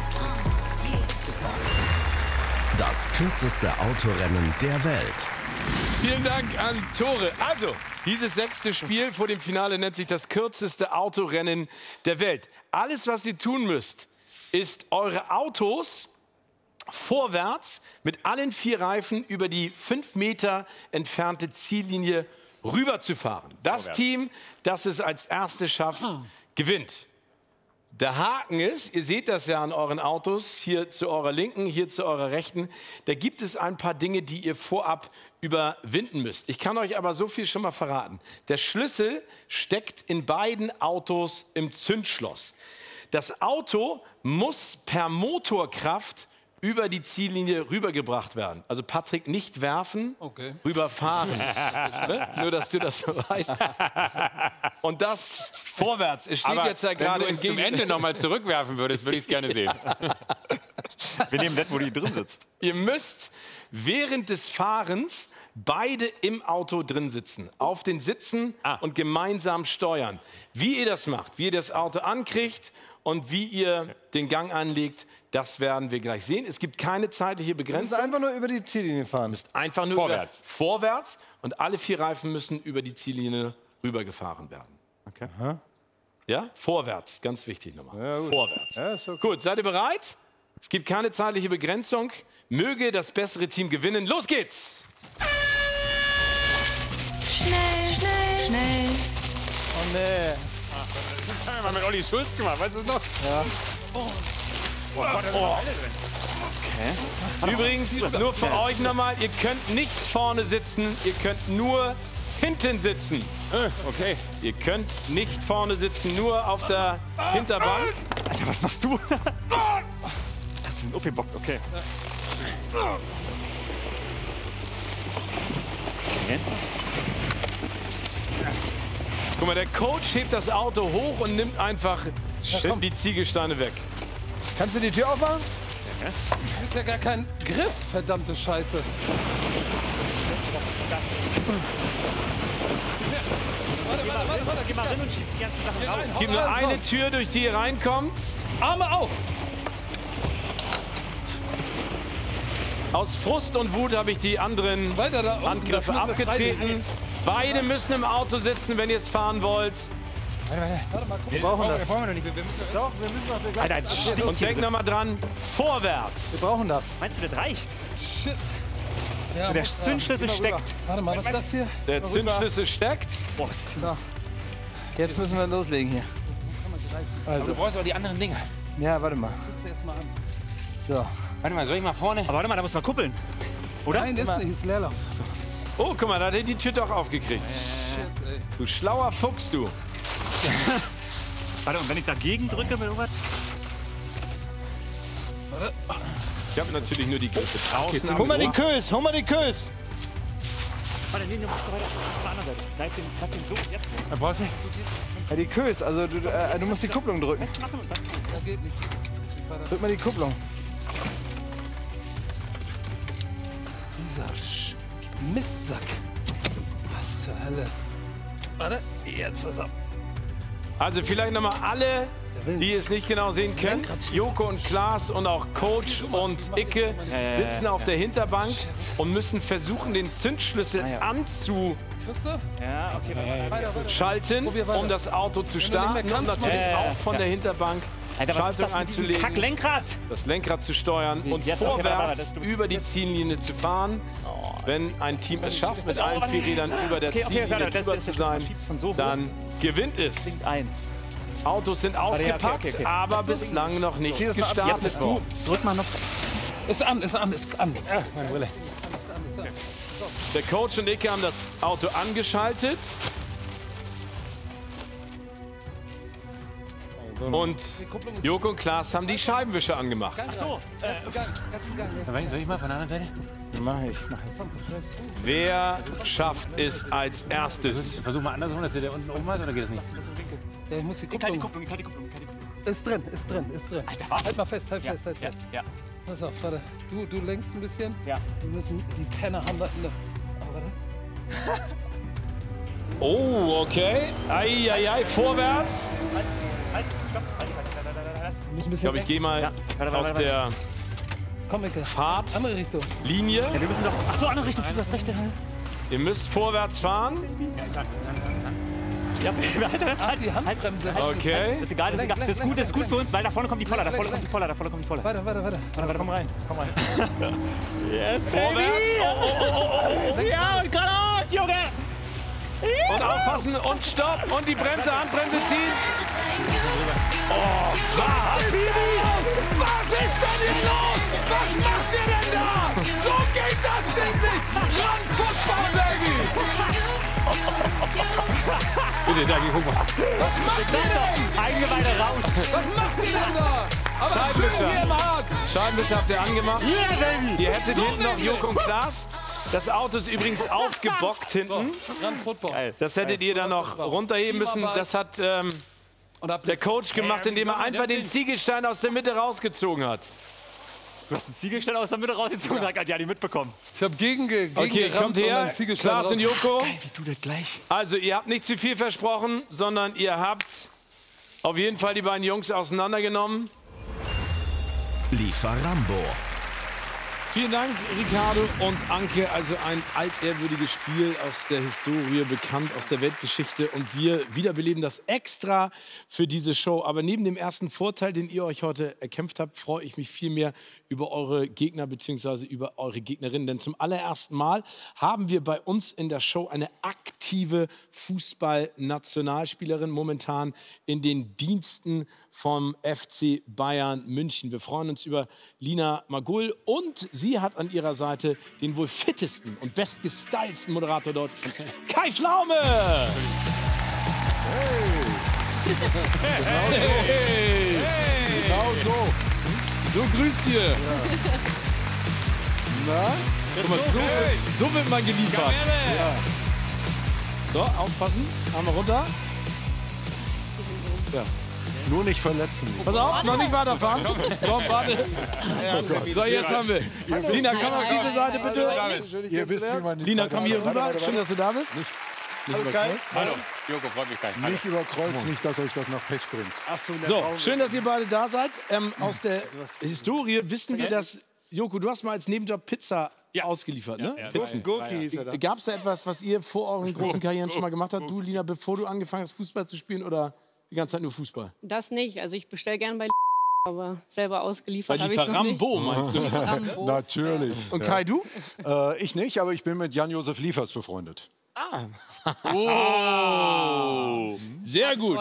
Speaker 1: Das kürzeste Autorennen der Welt.
Speaker 2: Vielen Dank an Tore. Also, dieses sechste Spiel vor dem Finale nennt sich das kürzeste Autorennen der Welt. Alles, was ihr tun müsst, ist eure Autos vorwärts mit allen vier Reifen über die fünf Meter entfernte Ziellinie rüberzufahren. Das Team, das es als erstes schafft, gewinnt. Der Haken ist, ihr seht das ja an euren Autos, hier zu eurer Linken, hier zu eurer Rechten, da gibt es ein paar Dinge, die ihr vorab überwinden müsst. Ich kann euch aber so viel schon mal verraten. Der Schlüssel steckt in beiden Autos im Zündschloss. Das Auto muss per Motorkraft über die Ziellinie rübergebracht werden. Also Patrick, nicht werfen,
Speaker 8: Okay.
Speaker 2: rüberfahren. Ne? Nur, dass du das weißt. Und das vorwärts. Es steht
Speaker 3: Aber
Speaker 2: jetzt ja
Speaker 3: wenn
Speaker 2: gerade
Speaker 3: du es zum
Speaker 2: entgegen.
Speaker 3: Ende nochmal zurückwerfen würdest, würde ich es gerne sehen.
Speaker 9: Wir nehmen das, wo die drin sitzt.
Speaker 2: Ihr müsst während des Fahrens beide im Auto drin sitzen, auf den Sitzen
Speaker 3: Ah.
Speaker 2: und gemeinsam steuern. Wie ihr das macht, wie ihr das Auto ankriegt und wie ihr den Gang anlegt, das werden wir gleich sehen. Es gibt keine zeitliche
Speaker 6: Du musst
Speaker 2: Begrenzung.
Speaker 6: einfach nur über die Ziellinie fahren.
Speaker 2: Einfach nur
Speaker 3: Vorwärts.
Speaker 2: Über, vorwärts und alle vier Reifen müssen über die Ziellinie rübergefahren werden.
Speaker 9: Okay.
Speaker 2: Ja, vorwärts, ganz wichtig nochmal. Vorwärts.
Speaker 6: Ja, ist okay.
Speaker 2: Gut, seid ihr bereit? Es gibt keine zeitliche Begrenzung. Möge das bessere Team gewinnen. Los geht's!
Speaker 7: Schnell, schnell, schnell.
Speaker 6: Oh nee.
Speaker 3: Das haben wir mal mit Olli Schulz gemacht. Was ist los?
Speaker 2: Übrigens, nur für euch nochmal, ihr könnt nicht vorne sitzen, ihr könnt nur hinten sitzen.
Speaker 3: Okay.
Speaker 2: Ihr könnt nicht vorne sitzen, nur auf der Hinterbank.
Speaker 9: Alter, was machst du? Das ist ein aufgebockt, okay. Okay.
Speaker 2: Guck mal, der Coach hebt das Auto hoch und nimmt einfach die Ziegelsteine weg.
Speaker 6: Kannst du die Tür aufmachen?
Speaker 8: Das ist ja gar kein Griff, verdammte Scheiße. Warte, warte, warte, warte.
Speaker 9: Geh mal rein und schieb die ganzen Sachen raus.
Speaker 2: Es gibt nur eine Tür, durch die ihr reinkommt.
Speaker 8: Arme auf!
Speaker 2: Aus Frust und Wut habe ich die anderen
Speaker 8: Weiter da unten.
Speaker 2: Handgriffe
Speaker 8: das müssen wir
Speaker 2: abgetreten.
Speaker 8: freiwillig.
Speaker 2: Beide müssen im Auto sitzen, wenn ihr es fahren wollt.
Speaker 8: Warte mal, guck.
Speaker 6: Wir brauchen das.
Speaker 9: Brauchen wir noch nicht. Wir müssen
Speaker 6: Doch, wir müssen noch gleich.
Speaker 9: Alter, ein Stück.
Speaker 2: Und denkt nochmal dran, vorwärts.
Speaker 6: Wir brauchen das.
Speaker 9: Meinst du, das reicht?
Speaker 8: Shit. Ja,
Speaker 9: Der
Speaker 8: muss-
Speaker 9: Zündschlüssel steckt.
Speaker 8: Warte mal, was ist das hier?
Speaker 2: Der Zündschlüssel steckt.
Speaker 9: Boah, was ist
Speaker 6: Jetzt müssen wir loslegen hier. Also,
Speaker 5: Du brauchst aber die anderen Dinge.
Speaker 6: ja, warte mal.
Speaker 8: Guck's dir erst mal an.
Speaker 6: So.
Speaker 5: Warte mal, soll ich mal vorne?
Speaker 9: Aber warte mal, da muss man kuppeln. Oder?
Speaker 8: Nein, ist nicht, ist Leerlauf.
Speaker 2: Oh, guck mal, da hat er die Tür doch aufgekriegt.
Speaker 8: Shit, ey.
Speaker 2: Du schlauer Fuchs, du.
Speaker 9: Warte, und wenn ich dagegen drücke, mit irgendwas?
Speaker 2: Ich habe natürlich nur die Griffe draußen. am
Speaker 6: Hol mal den
Speaker 2: Sofa.
Speaker 6: Kös, hol mal den Kös.
Speaker 9: Warte, nee, du musst weiter auf der anderen Seite. Greif den, greif den so, jetzt.
Speaker 5: Da brauchst du.
Speaker 6: Ja, die Kös, also du, äh, du musst die Kupplung drücken.
Speaker 9: Machen und dann.
Speaker 8: Da geht nicht.
Speaker 6: Drück mal die Kupplung.
Speaker 8: Dieser Sch Mistsack. Was zur Hölle? Warte, jetzt was ab.
Speaker 2: Also vielleicht nochmal alle, die es nicht genau sehen können. Joko und Klaas und auch Coach und Icke sitzen auf der Hinterbank und müssen versuchen, den Zündschlüssel
Speaker 9: ja.
Speaker 2: anzuschalten,
Speaker 8: Kriegst du?
Speaker 9: Ja, okay, warte, warte.
Speaker 8: Probier weiter.
Speaker 2: um das Auto zu
Speaker 8: du nicht
Speaker 2: starten
Speaker 8: mehr
Speaker 2: und
Speaker 8: kannst,
Speaker 2: natürlich
Speaker 9: mach-
Speaker 2: auch von der Hinterbank
Speaker 9: Alter, was ist
Speaker 2: Schaltung
Speaker 9: das mit diesem
Speaker 2: einzulegen,
Speaker 9: Kacklenkrad?
Speaker 2: das Lenkrad zu steuern und
Speaker 9: Jetzt, okay, warte, warte,
Speaker 2: vorwärts
Speaker 9: das-
Speaker 2: über die Ziellinie zu fahren. Wenn ein Team es schafft, mit allen vier Rädern über der
Speaker 9: Okay, okay,
Speaker 2: Ziellinie
Speaker 9: warte, das-
Speaker 2: drüber
Speaker 9: das-
Speaker 2: zu
Speaker 9: das-
Speaker 2: sein,
Speaker 9: schieb's von so hoch.
Speaker 2: dann gewinnt es.
Speaker 9: Ein.
Speaker 2: Autos sind
Speaker 9: ja, okay,
Speaker 2: ausgepackt,
Speaker 9: okay, okay.
Speaker 2: aber bislang noch nicht
Speaker 6: das mal ab.
Speaker 2: gestartet
Speaker 9: Jetzt bist du. Drück mal noch.
Speaker 8: Ist an, ist an, ist an. Ja, meine Brille.
Speaker 2: Der Coach und Icke haben das Auto angeschaltet. Und Joko und Klaas haben die Scheibenwischer angemacht.
Speaker 8: Ach so. Ganzen Gang, ganzen Gang.
Speaker 5: Soll ich mal von der anderen Seite?
Speaker 6: Mach ich, mach ich.
Speaker 2: Wer schafft es als erstes?
Speaker 5: Versuch mal andersrum, dass du der unten oben hast, oder geht das nicht?
Speaker 8: Ja, ich muss die
Speaker 9: Ich kann die
Speaker 8: Kupplung.
Speaker 9: Kupplung, ich kann die Kupplung, ich kann die Kupplung.
Speaker 8: Ist drin, ist drin, ist drin.
Speaker 9: Alter, was?
Speaker 8: Halt mal fest, halt
Speaker 9: Ja,
Speaker 8: fest, halt
Speaker 9: ja,
Speaker 8: fest.
Speaker 9: ja.
Speaker 8: Pass auf, warte. Du, du lenkst ein bisschen.
Speaker 9: Ja.
Speaker 8: Wir müssen, die Penner haben da... Ne. Oh, warte.
Speaker 2: Oh, okay. Eieiei, vorwärts.
Speaker 9: Halt, stopp, halt, halt, halt, halt, halt, halt.
Speaker 8: Wir müssen ein
Speaker 2: Ich
Speaker 8: bisschen
Speaker 2: glaube, ich gehe mal
Speaker 9: Ja, warte, warte,
Speaker 2: aus
Speaker 9: warte.
Speaker 2: der
Speaker 8: Komm, Ecke.
Speaker 2: Fahrt.
Speaker 8: Andere Richtung.
Speaker 2: Linie.
Speaker 9: Ja, wir müssen doch. Ach so, andere Richtung. Du hast recht. Ja,
Speaker 2: Ihr müsst vorwärts fahren.
Speaker 9: ja, halt,
Speaker 8: Ah, die Handbremse.
Speaker 2: Okay.
Speaker 9: ist egal, das ist
Speaker 8: Lenk,
Speaker 9: egal. Das ist
Speaker 8: lenk,
Speaker 9: gut, das ist gut
Speaker 8: lenk,
Speaker 9: für uns, weil da vorne kommen die Poller, da
Speaker 8: Lenk,
Speaker 9: vorne kommen die
Speaker 8: lenk.
Speaker 9: Poller, da vorne kommen die Poller.
Speaker 8: Weiter, weiter, weiter.
Speaker 9: Warte, warte, komm rein, komm rein. Yes,
Speaker 2: Vorwärts. Oh, oh, oh, oh, oh.
Speaker 9: Ja, und geradeaus, Junge!
Speaker 2: Und aufpassen und stopp. Und die Bremse, Handbremse ziehen.
Speaker 7: Entertain you, you,
Speaker 2: Oh, was?
Speaker 10: Was ist denn hier los? Was macht ihr denn da? So geht das Ding nicht! Run Football, Baby!
Speaker 3: Bitte, danke, guck mal.
Speaker 10: Was macht ihr denn?
Speaker 9: Eingeweide raus.
Speaker 10: Was macht ihr denn da? Aber schön hier im Harz.
Speaker 2: Scheibenwischer habt ihr angemacht.
Speaker 10: Yeah, Baby!
Speaker 2: Ihr hättet
Speaker 10: So
Speaker 2: hinten noch
Speaker 10: nämlich.
Speaker 2: Joko und Klaas. Das Auto ist übrigens aufgebockt hinten.
Speaker 8: Run Football.
Speaker 2: Das hättet ihr dann noch runterheben müssen. Das hat ähm, der Coach gemacht, indem er einfach den Ziegelstein aus der Mitte rausgezogen hat.
Speaker 9: Du hast einen Ziegelstein aus der Mitte rausgezogen, das hat ja nicht mitbekommen.
Speaker 8: Ich habe gegen, gegen
Speaker 2: Okay, kommt her, Klaas und Joko.
Speaker 9: Geil, wie du das gleich.
Speaker 2: Also, ihr habt nicht zu viel versprochen, sondern ihr habt auf jeden Fall die beiden Jungs auseinandergenommen.
Speaker 1: Lieferambo.
Speaker 2: Vielen Dank, Ricardo und Anke. Also ein altehrwürdiges Spiel aus der Historie, bekannt aus der Weltgeschichte. Und wir wiederbeleben das extra für diese Show. Aber neben dem ersten Vorteil, den ihr euch heute erkämpft habt, freue ich mich viel mehr über eure Gegner bzw. über eure Gegnerinnen. Denn zum allerersten Mal haben wir bei uns in der Show eine aktive Fußball-Nationalspielerin, momentan in den Diensten vom F C Bayern München. Wir freuen uns über Lina Magull und sie hat an ihrer Seite den wohl fittesten und bestgestylten Moderator dort, Kai Pflaume. Hey. Hey. Genau so. So grüßt ihr. Na? Guck mal, so, so wird man geliefert. Ja. So, aufpassen. Einmal runter. Ja.
Speaker 11: Nur nicht verletzen.
Speaker 2: Pass auf, noch nicht weiterfahren. Komm, warte. So, jetzt haben wir. Lina, komm auf diese Seite bitte.
Speaker 11: Ihr wisst, wie man die
Speaker 2: Lina,
Speaker 11: Zeit
Speaker 2: komm hier
Speaker 11: hat.
Speaker 2: rüber. Schön, dass du da bist.
Speaker 11: Nicht,
Speaker 2: nicht
Speaker 11: Hallo, Kai.
Speaker 3: Hallo, Joko, freut mich gleich.
Speaker 11: Nicht über Kreuz, nicht, dass euch das nach Pech bringt.
Speaker 6: Ach so,
Speaker 2: So, schön, dass ihr beide da seid. Ähm, aus der Historie wissen wir, dass, Joko, du hast mal als Nebenjob Pizza ausgeliefert, ne?
Speaker 3: Ja,
Speaker 2: Pizzen.
Speaker 6: Gurki hieß er da.
Speaker 2: Gab es da etwas, was ihr vor euren großen Karrieren schon mal gemacht habt? Du, Lina, bevor du angefangen hast, Fußball zu spielen oder die ganze Zeit nur Fußball?
Speaker 12: Das nicht. Also ich bestelle gern bei aber selber ausgeliefert
Speaker 2: Bei
Speaker 12: habe ich noch nicht.
Speaker 2: Lieferambo, meinst du?
Speaker 12: Lieferambo.
Speaker 11: Natürlich.
Speaker 2: Und Kai, du?
Speaker 11: Äh, ich nicht, aber ich bin mit Jan-Josef Liefers befreundet.
Speaker 2: Oh, sehr gut.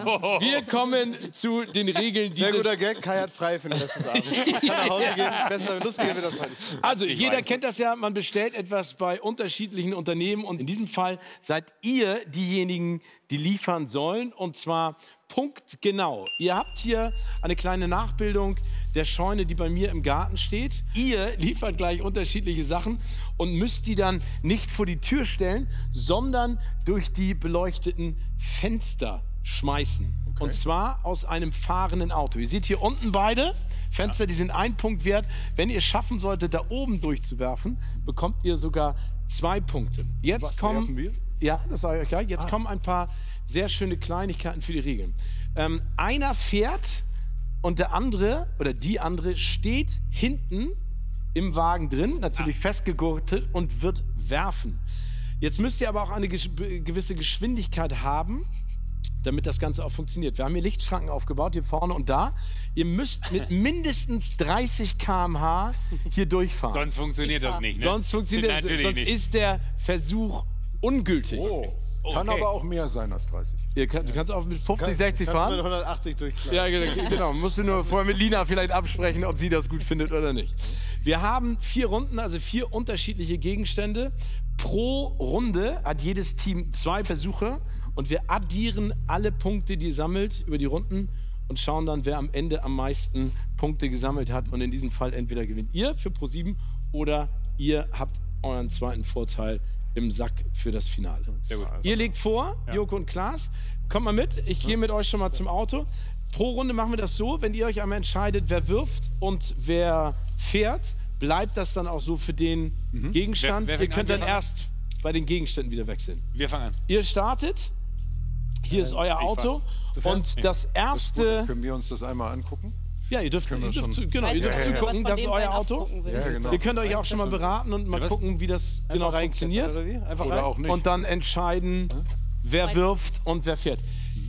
Speaker 2: Wir kommen zu den Regeln
Speaker 6: Sehr
Speaker 2: dieses...
Speaker 6: guter Gag. Kai hat frei für den Rest des Abends. Kann nach Hause gehen. Besser, lustiger wird das heute nicht.
Speaker 2: Also, jeder kennt das ja, man bestellt etwas bei unterschiedlichen Unternehmen und in diesem Fall seid ihr diejenigen, die liefern sollen und zwar punktgenau. Ihr habt hier eine kleine Nachbildung der Scheune, die bei mir im Garten steht. Ihr liefert gleich unterschiedliche Sachen und müsst die dann nicht vor die Tür stellen, sondern durch die beleuchteten Fenster schmeißen. Okay. Und zwar aus einem fahrenden Auto. Ihr seht hier unten beide Fenster, die sind ein Punkt wert. Wenn ihr schaffen solltet, da oben durchzuwerfen, bekommt ihr sogar zwei Punkte. Jetzt
Speaker 11: Was
Speaker 2: kommen,
Speaker 11: werfen wir?
Speaker 2: Ja, das sage ich euch gleich. Jetzt
Speaker 11: Ah.
Speaker 2: kommen ein paar sehr schöne Kleinigkeiten für die Regeln. Ähm, einer fährt und der andere oder die andere steht hinten im Wagen drin, natürlich festgegurtet und wird werfen. Jetzt müsst ihr aber auch eine gesch- gewisse Geschwindigkeit haben, damit das Ganze auch funktioniert. Wir haben hier Lichtschranken aufgebaut, hier vorne und da. Ihr müsst mit mindestens dreißig Kilometer pro Stunde hier durchfahren.
Speaker 3: Sonst funktioniert das nicht, ne?
Speaker 2: Sonst funktioniert das,
Speaker 3: Natürlich
Speaker 2: sonst
Speaker 3: nicht.
Speaker 2: ist der Versuch ungültig.
Speaker 11: Oh. Kann
Speaker 3: Okay.
Speaker 11: aber auch mehr sein als dreißig.
Speaker 2: Ihr kann, du kannst auch mit fünfzig, sechzig
Speaker 6: Kannst du
Speaker 2: fahren.
Speaker 6: mit hundertachtzig durchklappen.
Speaker 2: Ja, genau, genau. Musst du nur vorher mit Lina vielleicht absprechen, ob sie das gut findet oder nicht. Wir haben vier Runden, also vier unterschiedliche Gegenstände. Pro Runde hat jedes Team zwei Versuche und wir addieren alle Punkte, die ihr sammelt über die Runden und schauen dann, wer am Ende am meisten Punkte gesammelt hat. Und in diesem Fall entweder gewinnt ihr für ProSieben oder ihr habt euren zweiten Vorteil im Sack für das Finale.
Speaker 3: Sehr gut.
Speaker 2: Ihr legt vor, Joko und Klaas. Kommt mal mit, ich gehe mit euch schon mal zum Auto. Pro Runde machen wir das so, wenn ihr euch einmal entscheidet, wer wirft und wer fährt, bleibt das dann auch so für den Gegenstand.
Speaker 3: Wer- wer
Speaker 2: ihr
Speaker 3: fängt
Speaker 2: könnt
Speaker 3: an?
Speaker 2: dann
Speaker 3: Wir
Speaker 2: erst bei den Gegenständen wieder wechseln.
Speaker 3: Wir fangen an.
Speaker 2: Ihr startet, hier ist euer
Speaker 3: ich
Speaker 2: Auto
Speaker 3: fahr.
Speaker 2: und das erste...
Speaker 11: Können wir uns das einmal angucken?
Speaker 2: Ja, ihr dürft,
Speaker 11: Können wir
Speaker 2: ihr dürft,
Speaker 11: schon-
Speaker 2: zu, genau,
Speaker 12: Weiß
Speaker 2: ihr
Speaker 12: nicht,
Speaker 2: dürft
Speaker 12: ob man
Speaker 2: zugucken,
Speaker 12: was
Speaker 2: das ist
Speaker 12: von den
Speaker 2: euer
Speaker 12: beiden
Speaker 2: Auto.
Speaker 12: abgucken will.
Speaker 11: Ja, genau.
Speaker 2: Ihr könnt euch auch schon mal beraten und mal
Speaker 3: was?
Speaker 2: gucken, wie das genau
Speaker 6: Einfach
Speaker 2: funktioniert.
Speaker 6: Oder wie? Einfach
Speaker 11: Oder
Speaker 6: rein?
Speaker 11: auch nicht?
Speaker 2: Und dann entscheiden, wer wirft und wer fährt.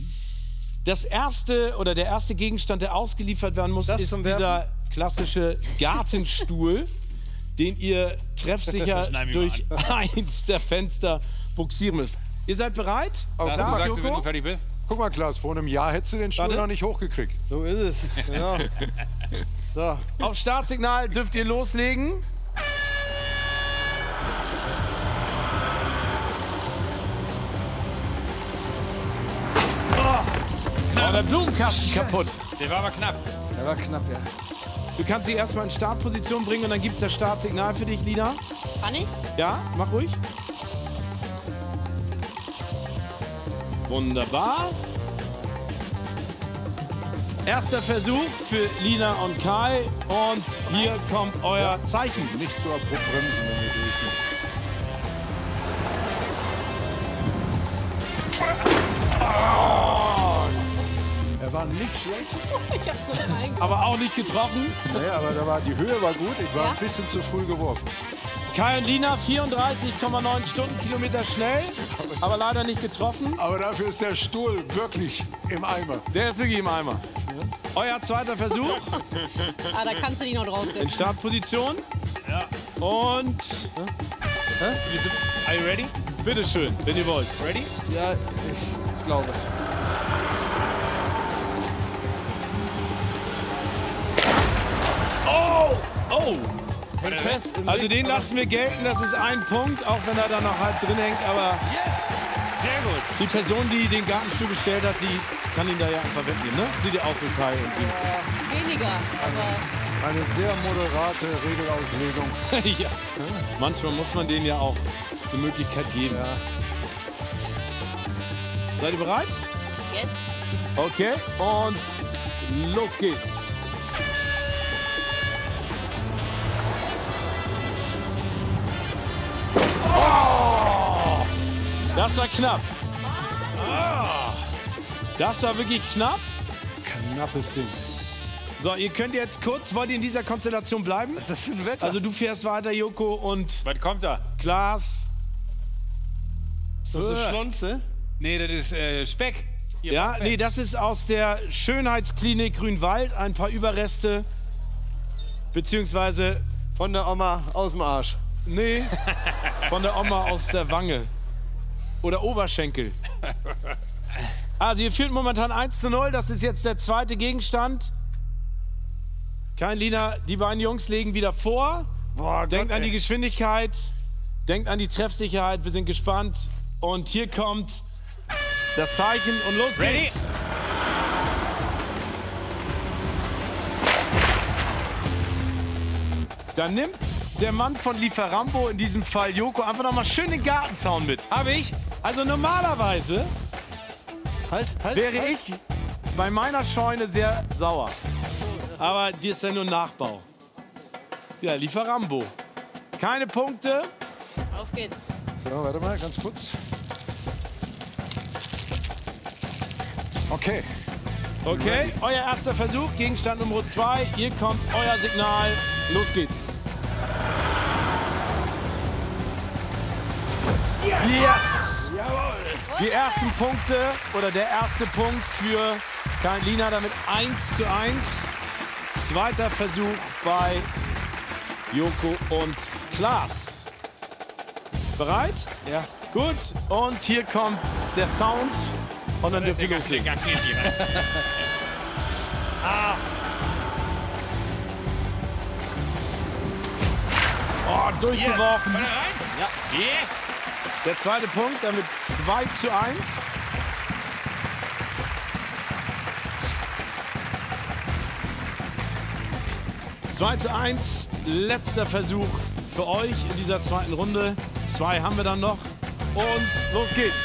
Speaker 2: Das erste oder der erste Gegenstand, der ausgeliefert werden muss,
Speaker 6: Das
Speaker 2: ist
Speaker 6: zum
Speaker 2: dieser klassische Gartenstuhl, den ihr treffsicher
Speaker 3: Schneiden wir
Speaker 2: durch eins der Fenster buxieren müsst. Ihr seid bereit?
Speaker 3: Lars,
Speaker 2: Lars,
Speaker 3: du sagst,
Speaker 2: Joko?
Speaker 3: wenn du fertig bist.
Speaker 11: Guck mal, Klaas, vor einem Jahr hättest du den Stuhl
Speaker 2: Warte.
Speaker 11: noch nicht hochgekriegt.
Speaker 6: So ist es. Genau. So.
Speaker 2: Auf Startsignal dürft ihr loslegen. Oh, der Blumenkasten kaputt.
Speaker 5: Der war aber knapp.
Speaker 6: Der war knapp, ja.
Speaker 2: Du kannst sie erstmal in Startposition bringen und dann gibt es das Startsignal für dich, Lina.
Speaker 12: Kann ich?
Speaker 2: Ja, mach ruhig. Wunderbar. Erster Versuch für Lina und Kai. Und hier kommt euer Zeichen.
Speaker 11: Nicht so abrupt bremsen, wenn wir durch sind.
Speaker 2: Oh.
Speaker 11: Er war nicht schlecht.
Speaker 12: Ich hab's nur eingebaut.
Speaker 2: Aber auch nicht getroffen.
Speaker 11: Naja, aber da war, die Höhe war gut. Ich war
Speaker 12: Ja?
Speaker 11: ein bisschen zu früh geworfen.
Speaker 2: Kai und Lina vierunddreißig Komma neun Stundenkilometer schnell, aber leider nicht getroffen.
Speaker 11: Aber dafür ist der Stuhl wirklich im Eimer.
Speaker 2: Der ist wirklich im Eimer. Euer zweiter Versuch
Speaker 12: Ah, da kannst du die noch
Speaker 2: in
Speaker 12: draufsetzen.
Speaker 2: Startposition. Ja. Und
Speaker 5: Are you ready?
Speaker 2: bitteschön, wenn ihr wollt.
Speaker 5: Ready?
Speaker 6: Ja, ich glaube.
Speaker 2: Oh! Oh!
Speaker 6: Fest im
Speaker 2: Also
Speaker 6: Ring,
Speaker 2: den
Speaker 6: aber-
Speaker 2: lassen wir gelten, das ist ein Punkt, auch wenn er da noch halb drin hängt. Aber
Speaker 5: Sehr gut.
Speaker 2: die Person, die den Gartenstuhl bestellt hat, die kann ihn da ja einfach wegnehmen, ne? Sieht ihr auch so, Kai und
Speaker 12: Weniger, aber
Speaker 11: Eine sehr moderate Regelauslegung.
Speaker 2: ja. Manchmal muss man denen ja auch die Möglichkeit geben. Seid ihr bereit?
Speaker 12: jetzt.
Speaker 2: Okay, und los geht's. Oh, das war knapp. Ah, das war wirklich knapp.
Speaker 11: Knappes Ding.
Speaker 2: So, ihr könnt jetzt kurz, wollt ihr in dieser Konstellation bleiben?
Speaker 6: Was ist das für ein Wetter?
Speaker 2: Also du fährst weiter, Joko, und
Speaker 5: Was kommt da?
Speaker 2: Klaas.
Speaker 6: ist das eine Schlonze?
Speaker 5: Nee, das ist äh, Speck. Hier,
Speaker 2: Ja,
Speaker 5: Speck.
Speaker 2: nee, das ist aus der Schönheitsklinik Grünwald. Ein paar Überreste. Beziehungsweise,
Speaker 6: Von der Oma aus dem Arsch.
Speaker 2: nee, von der Oma aus der Wange. Oder Oberschenkel. Also, ihr führt momentan eins zu null. Das ist jetzt der zweite Gegenstand. Kein Lina, die beiden Jungs legen wieder vor.
Speaker 6: Boah,
Speaker 2: Denkt
Speaker 6: Gott,
Speaker 2: an die
Speaker 6: ey.
Speaker 2: Geschwindigkeit. Denkt an die Treffsicherheit. Wir sind gespannt. Und hier kommt das Zeichen und los
Speaker 5: Ready?
Speaker 2: geht's. Da nimmt der Mann von Lieferambo, in diesem Fall Joko, einfach noch mal schön den Gartenzaun mit.
Speaker 5: Hab ich?
Speaker 2: Also normalerweise
Speaker 6: Halt, halt,
Speaker 2: wäre
Speaker 6: halt.
Speaker 2: ich bei meiner Scheune sehr sauer. Aber die ist ja nur Nachbau. Ja, Lieferambo. Keine Punkte.
Speaker 12: Auf geht's.
Speaker 11: So, warte mal, ganz kurz. Okay.
Speaker 2: Okay, euer erster Versuch, Gegenstand Nummer zwei. Hier kommt euer Signal. Los geht's. Yes! Die ersten Punkte oder der erste Punkt für Kein Lina, damit eins zu eins. Zweiter Versuch bei Joko und Klaas. Bereit?
Speaker 6: Ja.
Speaker 2: Gut, und hier kommt der Sound und dann dürft ihr loslegen.
Speaker 5: Ah,
Speaker 2: Oh, durchgeworfen.
Speaker 5: Yes. Rein? Ja. Yes.
Speaker 2: Der zweite Punkt, damit zwei zu eins. zwei zu eins, letzter Versuch für euch in dieser zweiten Runde. Zwei haben wir dann noch. Und los geht's.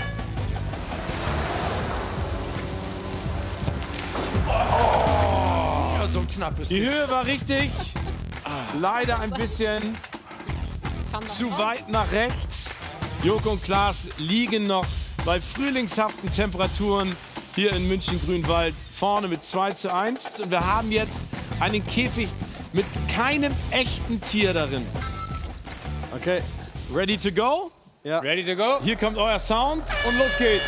Speaker 5: Ja, so ein knappes
Speaker 2: Die
Speaker 5: Ding.
Speaker 2: Höhe war richtig. Leider ein bisschen zu weit nach rechts. Joko und Klaas liegen noch bei frühlingshaften Temperaturen hier in München-Grünwald vorne mit zwei zu eins. Und wir haben jetzt einen Käfig mit keinem echten Tier darin.
Speaker 6: Okay.
Speaker 2: Ready to go?
Speaker 6: Ja.
Speaker 5: Ready to go?
Speaker 2: Hier kommt euer Sound und los geht's.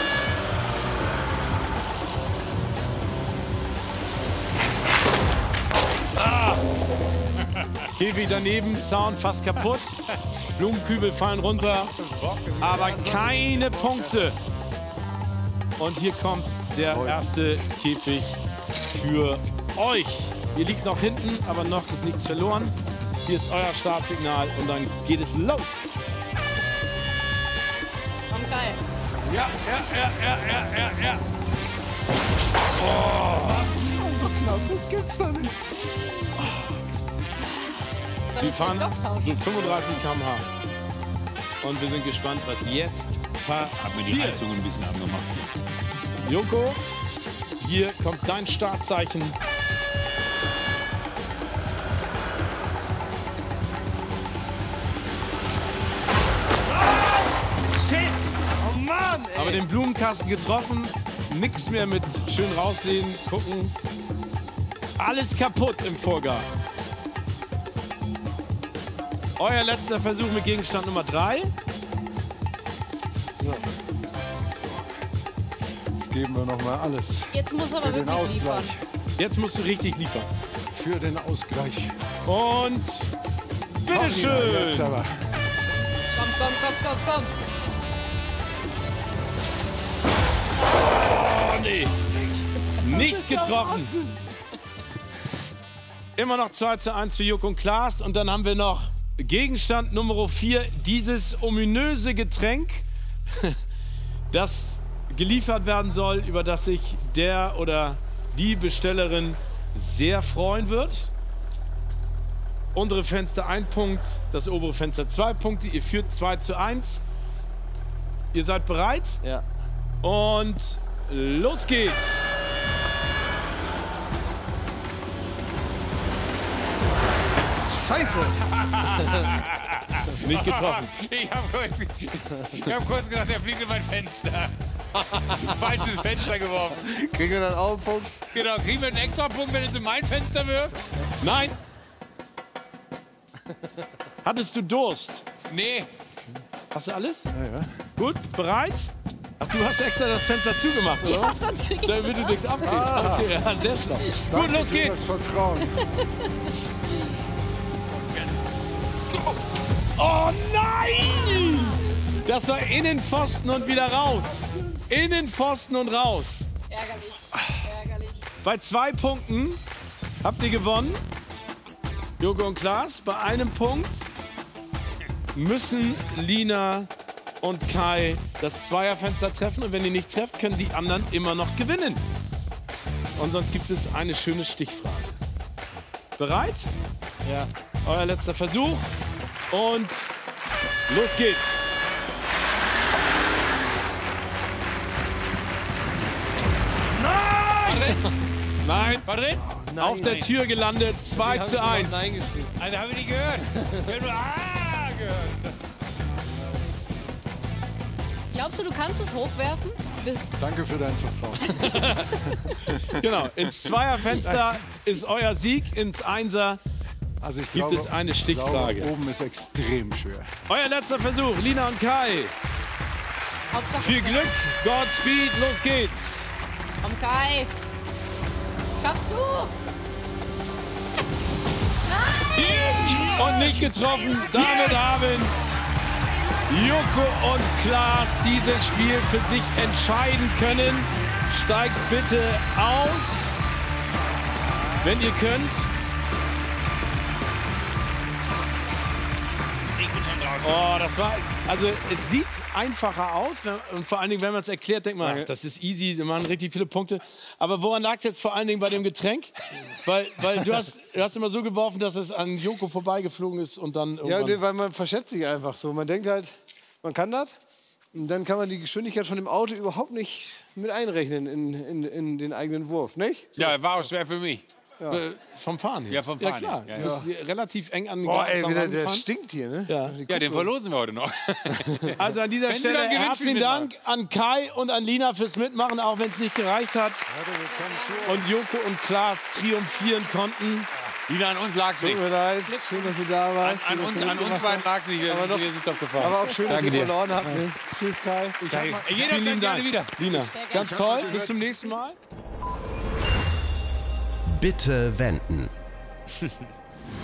Speaker 2: Ah. Käfig daneben, Sound fast kaputt. Blumenkübel fallen runter, aber keine Punkte. Und hier kommt der erste Käfig für euch. Ihr liegt noch hinten, aber noch ist nichts verloren. Hier ist euer Startsignal und dann geht es los.
Speaker 12: Komm, geil.
Speaker 5: Ja, ja, ja, ja, ja, ja, ja.
Speaker 2: Oh.
Speaker 11: So knapp, das gibt's doch nicht.
Speaker 2: Die fahren so fünfunddreißig Kilometer pro Stunde. Und wir sind gespannt, was jetzt passiert.
Speaker 3: Hab mir die Heizung ein bisschen angemacht.
Speaker 2: Joko, hier kommt dein Startzeichen.
Speaker 6: Shit! Oh Mann, ey.
Speaker 2: Aber den Blumenkasten getroffen. Nix mehr mit schön rauslehnen, gucken. Alles kaputt im Vorgarten. Euer letzter Versuch mit Gegenstand Nummer drei.
Speaker 11: So. Jetzt geben wir noch mal alles.
Speaker 12: Jetzt muss aber
Speaker 11: für den
Speaker 12: wirklich
Speaker 11: Ausgleich.
Speaker 12: liefern.
Speaker 2: Jetzt musst du richtig liefern.
Speaker 11: Für den Ausgleich.
Speaker 2: Und bitteschön.
Speaker 11: Jetzt aber.
Speaker 12: Komm, komm, komm, komm, komm.
Speaker 2: Oh, nee. Nicht getroffen. Immer noch zwei zu eins für Joko und Klaas. Und dann haben wir noch Gegenstand Nummer vier. Dieses ominöse Getränk, das geliefert werden soll, über das sich der oder die Bestellerin sehr freuen wird. Untere Fenster ein Punkt, das obere Fenster zwei Punkte. Ihr führt zwei zu eins. Ihr seid bereit?
Speaker 6: Ja.
Speaker 2: Und los geht's.
Speaker 6: Scheiße!
Speaker 2: Nicht getroffen.
Speaker 5: Ich hab kurz, ich hab kurz gedacht, der fliegt in mein Fenster. Falsches Fenster geworfen.
Speaker 6: Kriegen wir dann auch einen Punkt?
Speaker 5: Genau, kriegen wir einen extra Punkt, wenn es in mein Fenster wirft?
Speaker 2: Nein. Hattest du Durst?
Speaker 5: Nee.
Speaker 2: Hast du alles?
Speaker 11: Ja, ja.
Speaker 2: Gut, bereit? Ach, du hast extra das Fenster zugemacht, oder?
Speaker 12: Ja, sonst krieg ich
Speaker 2: Damit du nichts abkriegst.
Speaker 11: Ah.
Speaker 2: Okay, ja, sehr schlau. Gut, los
Speaker 11: Für
Speaker 2: geht's.
Speaker 11: das Vertrauen.
Speaker 2: Oh nein! Das war Innenpfosten und wieder raus. Innenpfosten und raus.
Speaker 12: Ärgerlich, ärgerlich.
Speaker 2: Bei zwei Punkten habt ihr gewonnen. Joko und Klaas. Bei einem Punkt müssen Lina und Kai das Zweierfenster treffen. Und wenn ihr nicht trefft, können die anderen immer noch gewinnen. Und sonst gibt es eine schöne Stichfrage. Bereit?
Speaker 6: Ja.
Speaker 2: Euer letzter Versuch. Und los geht's.
Speaker 5: Nein!
Speaker 2: Nein.
Speaker 5: War drin?
Speaker 2: Auf der Tür gelandet. zwei zu eins.
Speaker 6: Nein geschrieben.
Speaker 5: Also, haben wir nicht gehört. Wir haben nur Ah gehört.
Speaker 12: Glaubst du, du kannst es hochwerfen? Bis
Speaker 11: Danke für dein Vertrauen.
Speaker 2: Genau. Ins Zweierfenster ist euer Sieg. Ins Einser
Speaker 11: Also ich
Speaker 2: gibt
Speaker 11: glaube,
Speaker 2: es eine
Speaker 11: ich
Speaker 2: Stichfrage.
Speaker 11: glaube, oben ist extrem schwer.
Speaker 2: Euer letzter Versuch. Lina und Kai.
Speaker 12: Hauptsache
Speaker 2: Viel Glück. Godspeed. Los geht's.
Speaker 12: Komm, Kai. Schaffst du?
Speaker 2: Und nicht getroffen. Damit haben Joko und Klaas dieses Spiel für sich entscheiden können. Steigt bitte aus, wenn ihr könnt.
Speaker 5: Ich bin schon draußen.
Speaker 2: Oh, das war, also es sieht einfacher aus wenn, und vor allen Dingen, wenn man es erklärt, denkt man, ach, das ist easy, wir machen richtig viele Punkte. Aber woran lag es jetzt vor allen Dingen bei dem Getränk? Weil, weil du, hast, du hast immer so geworfen, dass es an Joko vorbeigeflogen ist und dann
Speaker 6: Ja,
Speaker 2: irgendwann...
Speaker 6: nee, weil man verschätzt sich einfach so. Man denkt halt, man kann das. Und dann kann man die Geschwindigkeit von dem Auto überhaupt nicht mit einrechnen in, in, in den eigenen Wurf, nicht?
Speaker 5: Ja, war auch schwer für mich.
Speaker 6: Ja.
Speaker 2: Äh, vom Fahren her.
Speaker 5: Ja, vom
Speaker 2: Ja,
Speaker 5: Fahren
Speaker 2: klar.
Speaker 5: her. Ja,
Speaker 2: Du bist hier relativ eng an den
Speaker 6: Boah, ey,
Speaker 2: Gartenzaun
Speaker 6: wieder, der
Speaker 2: rangefahren.
Speaker 6: stinkt hier, ne?
Speaker 2: Ja.
Speaker 5: Ja, den verlosen wir heute noch.
Speaker 2: Also an dieser
Speaker 5: Wenn Sie
Speaker 2: Stelle
Speaker 5: beim Gewinnspiel
Speaker 2: herzlichen
Speaker 5: mitmachen.
Speaker 2: Dank an Kai und an Lina fürs Mitmachen, auch wenn es nicht gereicht hat. Und Joko und Klaas triumphieren konnten.
Speaker 5: Lina, an uns lag's
Speaker 6: Tut
Speaker 5: nicht.
Speaker 6: mir leid, schön, dass du da
Speaker 5: An,
Speaker 6: warst.
Speaker 5: an
Speaker 6: schön, dass
Speaker 5: uns,
Speaker 6: du
Speaker 5: an uns
Speaker 6: mitgemacht
Speaker 5: beiden
Speaker 6: hast.
Speaker 5: lag's nicht. Wir,
Speaker 6: Aber doch-
Speaker 5: wir sind doch gefahren.
Speaker 6: Aber auch schön, dass
Speaker 5: Danke
Speaker 6: ihr
Speaker 5: dir.
Speaker 6: verloren habt. Ne? Tschüss, Kai. Ich hab mal
Speaker 5: Jeder
Speaker 2: Vielen lieben
Speaker 5: kommt gerne
Speaker 2: Dank.
Speaker 5: wieder.
Speaker 2: Lina, ganz toll. Bis zum nächsten Mal.
Speaker 1: Bitte wenden.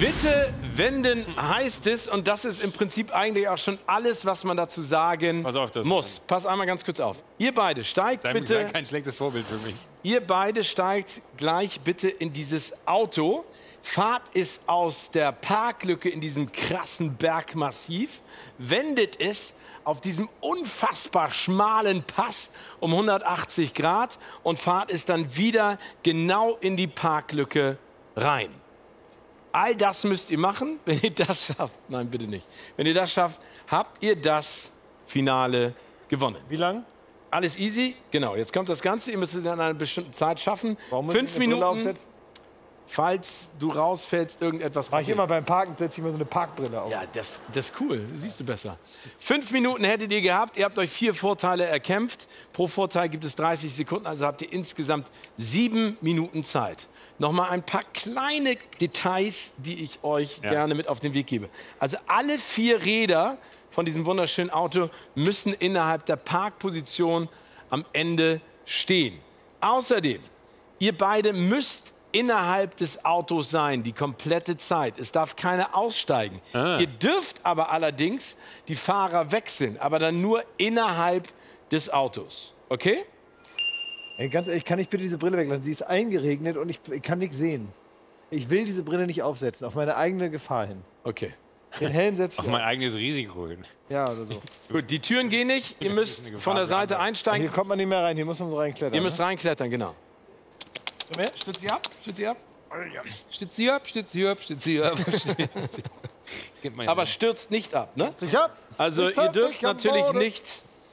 Speaker 2: Bitte wenden heißt es, und das ist im Prinzip eigentlich auch schon alles, was man dazu sagen
Speaker 3: Pass auf, das
Speaker 2: muss. Pass einmal ganz kurz auf. Ihr beide steigt
Speaker 3: Sei,
Speaker 2: bitte.
Speaker 3: sei kein schlechtes Vorbild für mich.
Speaker 2: Ihr beide steigt gleich bitte in dieses Auto. Fahrt es aus der Parklücke in diesem krassen Bergmassiv, wendet es auf diesem unfassbar schmalen Pass um hundertachtzig Grad und fahrt es dann wieder genau in die Parklücke rein. All das müsst ihr machen, wenn ihr das schafft. Nein, bitte nicht. Wenn ihr das schafft, habt ihr das Finale gewonnen.
Speaker 6: Wie lang?
Speaker 2: Alles easy. Genau, jetzt kommt das Ganze. Ihr müsst es in einer bestimmten Zeit schaffen.
Speaker 6: Warum muss
Speaker 2: Fünf
Speaker 6: ich eine Brille
Speaker 2: Minuten.
Speaker 6: aufsetzen?
Speaker 2: Falls du rausfällst, irgendetwas
Speaker 6: Mach ich
Speaker 2: passiert.
Speaker 6: immer beim Parken, setze ich mir so eine Parkbrille auf.
Speaker 2: Ja, das, das ist cool. Das siehst du besser. Fünf Minuten hättet ihr gehabt. Ihr habt euch vier Vorteile erkämpft. Pro Vorteil gibt es dreißig Sekunden. Also habt ihr insgesamt sieben Minuten Zeit. Nochmal ein paar kleine Details, die ich euch
Speaker 3: Ja.
Speaker 2: gerne mit auf den Weg gebe. Also alle vier Räder von diesem wunderschönen Auto müssen innerhalb der Parkposition am Ende stehen. Außerdem, ihr beide müsst innerhalb des Autos sein, die komplette Zeit. Es darf keiner aussteigen.
Speaker 3: Ah.
Speaker 2: Ihr dürft aber allerdings die Fahrer wechseln, aber dann nur innerhalb des Autos. Okay?
Speaker 6: Ey, ganz ehrlich, kann ich bitte diese Brille weglassen? Sie ist eingeregnet und ich, ich kann nichts sehen. Ich will diese Brille nicht aufsetzen, auf meine eigene Gefahr hin.
Speaker 2: Okay.
Speaker 6: Den Helm setze ich
Speaker 3: Auf
Speaker 6: auf.
Speaker 3: mein eigenes Risiko hin.
Speaker 6: Ja, oder so.
Speaker 2: Gut, die Türen gehen nicht. Ihr müsst von der Seite einsteigen.
Speaker 6: Hier kommt man nicht mehr rein, hier muss man so reinklettern.
Speaker 2: Ihr müsst
Speaker 6: ne?
Speaker 2: reinklettern, genau. Komm her, stütz sie ab, stütz sie ab. Stütz sie ab, stütz sie ab, stütz sie ab.
Speaker 3: Gib mal
Speaker 2: Aber stürzt nicht ab, ne?
Speaker 6: Ich hab.
Speaker 2: Also
Speaker 6: Ich
Speaker 2: ihr
Speaker 6: hab
Speaker 2: dürft
Speaker 6: dich am
Speaker 2: natürlich
Speaker 6: Boden.
Speaker 2: nicht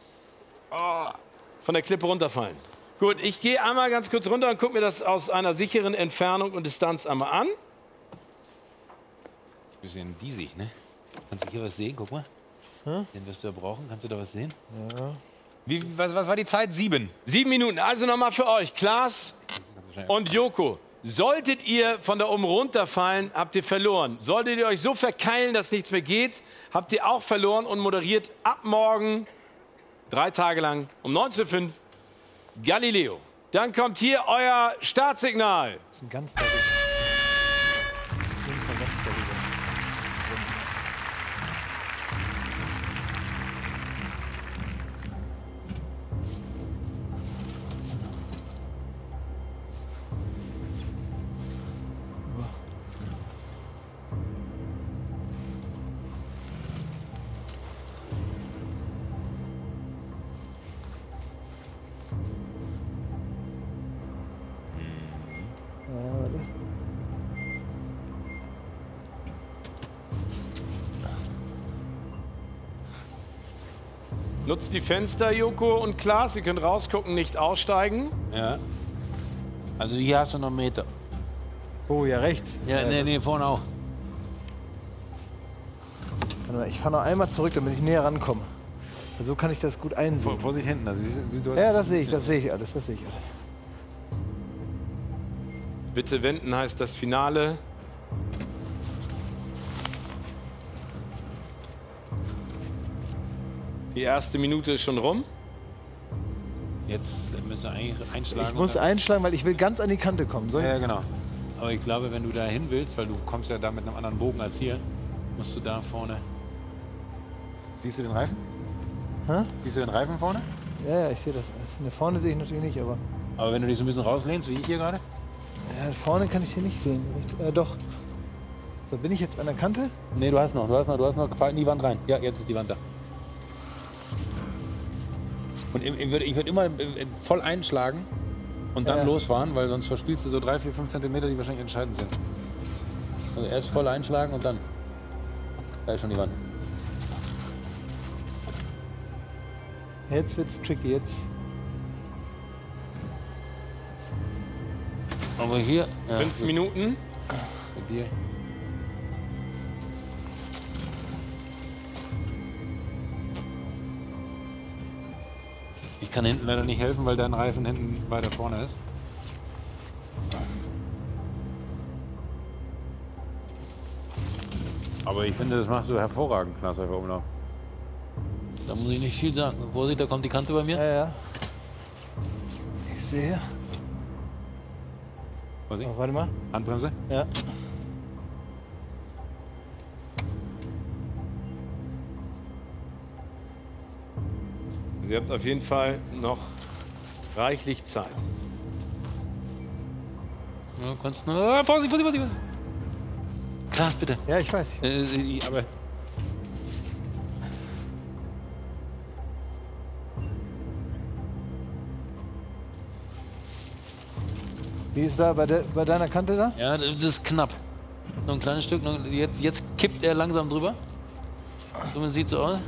Speaker 2: von der Klippe runterfallen. Gut, ich gehe einmal ganz kurz runter und gucke mir das aus einer sicheren Entfernung und Distanz einmal an.
Speaker 5: Bisschen diesig, ne? Kannst du hier was sehen? Guck mal.
Speaker 6: Hm?
Speaker 5: Den wirst du ja brauchen. Kannst du da was sehen?
Speaker 6: Ja.
Speaker 5: Wie, was, was war die Zeit? Sieben.
Speaker 2: Sieben Minuten. Also nochmal für euch, Klaas und Joko. Solltet ihr von da oben runterfallen, habt ihr verloren. Solltet ihr euch so verkeilen, dass nichts mehr geht, habt ihr auch verloren und moderiert ab morgen drei Tage lang um neunzehn Uhr fünf Galileo. Dann kommt hier euer Startsignal.
Speaker 6: Das ist ein ganz darüber. Auf jeden Fall ganz darüber.
Speaker 2: Nutzt die Fenster, Joko und Klaas. Ihr könnt rausgucken, nicht aussteigen.
Speaker 5: Ja. Also hier hast du noch einen Meter.
Speaker 6: Oh, ja, rechts.
Speaker 5: Ja, nee, nee, vorne auch.
Speaker 6: Warte mal, ich fahre noch einmal zurück, damit ich näher rankomme. So kann ich das gut einsehen.
Speaker 5: Vor, Vorsicht hinten. Also, siehst, siehst du,
Speaker 6: Ja, das sehe ich, das sehe ich alles, das sehe ich alles.
Speaker 2: Bitte wenden heißt das Finale. Die erste Minute ist schon rum.
Speaker 5: Jetzt müssen wir eigentlich einschlagen.
Speaker 6: Ich muss
Speaker 5: und dann-
Speaker 6: einschlagen, weil ich will ganz an die Kante kommen. Soll ich?
Speaker 5: Ja, ja, genau. Aber ich glaube, wenn du da hin willst, weil du kommst ja da mit einem anderen Bogen als hier, musst du da vorne... Siehst du den Reifen?
Speaker 6: Hä?
Speaker 5: Siehst du den Reifen vorne?
Speaker 6: Ja, ja, ich sehe das alles. Eine vorne sehe ich natürlich nicht, aber...
Speaker 5: Aber wenn du dich so ein bisschen rauslehnst, wie ich hier gerade?
Speaker 6: Ja, vorne kann ich hier nicht sehen. Nicht, äh, doch. So, bin ich jetzt an der Kante?
Speaker 5: Nee, du hast noch, du hast noch, du hast noch, fahr in die Wand rein. Ja, jetzt ist die Wand da. Und ich, ich würde ich würd immer äh, voll einschlagen und dann
Speaker 6: Ja.
Speaker 5: losfahren, weil sonst verspielst du so drei, vier, fünf Zentimeter, die wahrscheinlich entscheidend sind. Also erst voll einschlagen und dann. Da ist schon die Wand.
Speaker 6: Jetzt wird's tricky, jetzt.
Speaker 5: Aber hier. Ja,
Speaker 2: Fünf
Speaker 5: gut.
Speaker 2: Minuten.
Speaker 5: Bei dir. Ich kann hinten leider nicht helfen, weil dein Reifen hinten weiter vorne ist. Aber ich finde, das machst du hervorragend, Klaas, einfach Umlauf. Da muss ich nicht viel sagen. Vorsicht, da kommt die Kante bei mir.
Speaker 6: Ja, ja. Ich sehe.
Speaker 5: Vorsicht.
Speaker 6: Oh, warte mal.
Speaker 5: Handbremse.
Speaker 6: Ja.
Speaker 2: Also ihr habt auf jeden Fall noch reichlich Zeit.
Speaker 5: Ja, kannst du. Oh, Vorsicht, Vorsicht, Vorsicht. Klaas, bitte.
Speaker 6: Ja, ich weiß.
Speaker 5: Äh, aber.
Speaker 6: Wie ist da bei, de, bei deiner Kante da?
Speaker 5: Ja, das ist knapp. Noch ein kleines Stück. Noch, jetzt, jetzt kippt er langsam drüber. So, man sieht so aus.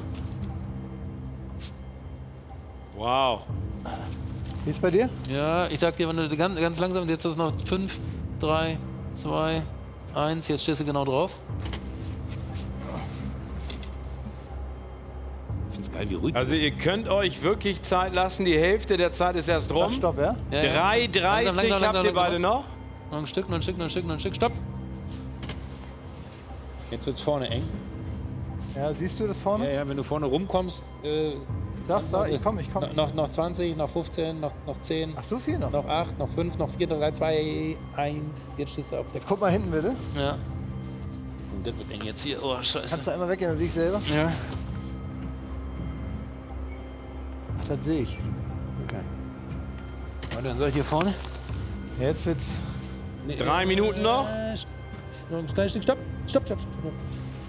Speaker 2: Wow.
Speaker 6: Wie ist bei dir?
Speaker 5: Ja, ich sag dir, wenn du ganz, ganz langsam, jetzt ist noch fünf, drei, zwei, eins, jetzt stehst du genau drauf. Ich find's geil, wie ruhig.
Speaker 2: Also ihr könnt euch wirklich Zeit lassen, die Hälfte der Zeit ist erst rum.
Speaker 6: Ach, stopp, ja?
Speaker 5: Ja, ja.
Speaker 2: drei dreißig
Speaker 5: Langsam, langsam,
Speaker 2: habt
Speaker 5: langsam,
Speaker 2: ihr beide
Speaker 5: langsam.
Speaker 2: noch.
Speaker 5: Noch ein Stück, noch ein Stück, noch ein Stück, noch ein Stück, stopp! Jetzt wird's vorne eng.
Speaker 6: Ja, siehst du das vorne?
Speaker 5: Ja, ja, wenn du vorne rumkommst. Äh,
Speaker 6: Sag, sag, ich komm, ich komm.
Speaker 5: Noch, noch zwanzig, noch fünfzehn, noch, noch zehn.
Speaker 6: Ach, so viel noch?
Speaker 5: Noch acht, noch fünf, noch vier, drei, zwei, eins. Jetzt stehst du auf der.
Speaker 6: Jetzt guck mal hinten, bitte.
Speaker 5: Ja. Und das wird eng jetzt hier. Oh, scheiße.
Speaker 6: Kannst du einmal weggehen, dann sehe ich selber?
Speaker 5: Ja.
Speaker 6: Ach, das sehe ich.
Speaker 5: Okay. Warte, dann soll ich hier vorne?
Speaker 6: Ja, jetzt wird's.
Speaker 5: Nee,
Speaker 2: Drei
Speaker 5: äh,
Speaker 2: Minuten noch.
Speaker 5: Noch ein kleines Stück. Stopp. Stopp, stopp, stopp. stopp.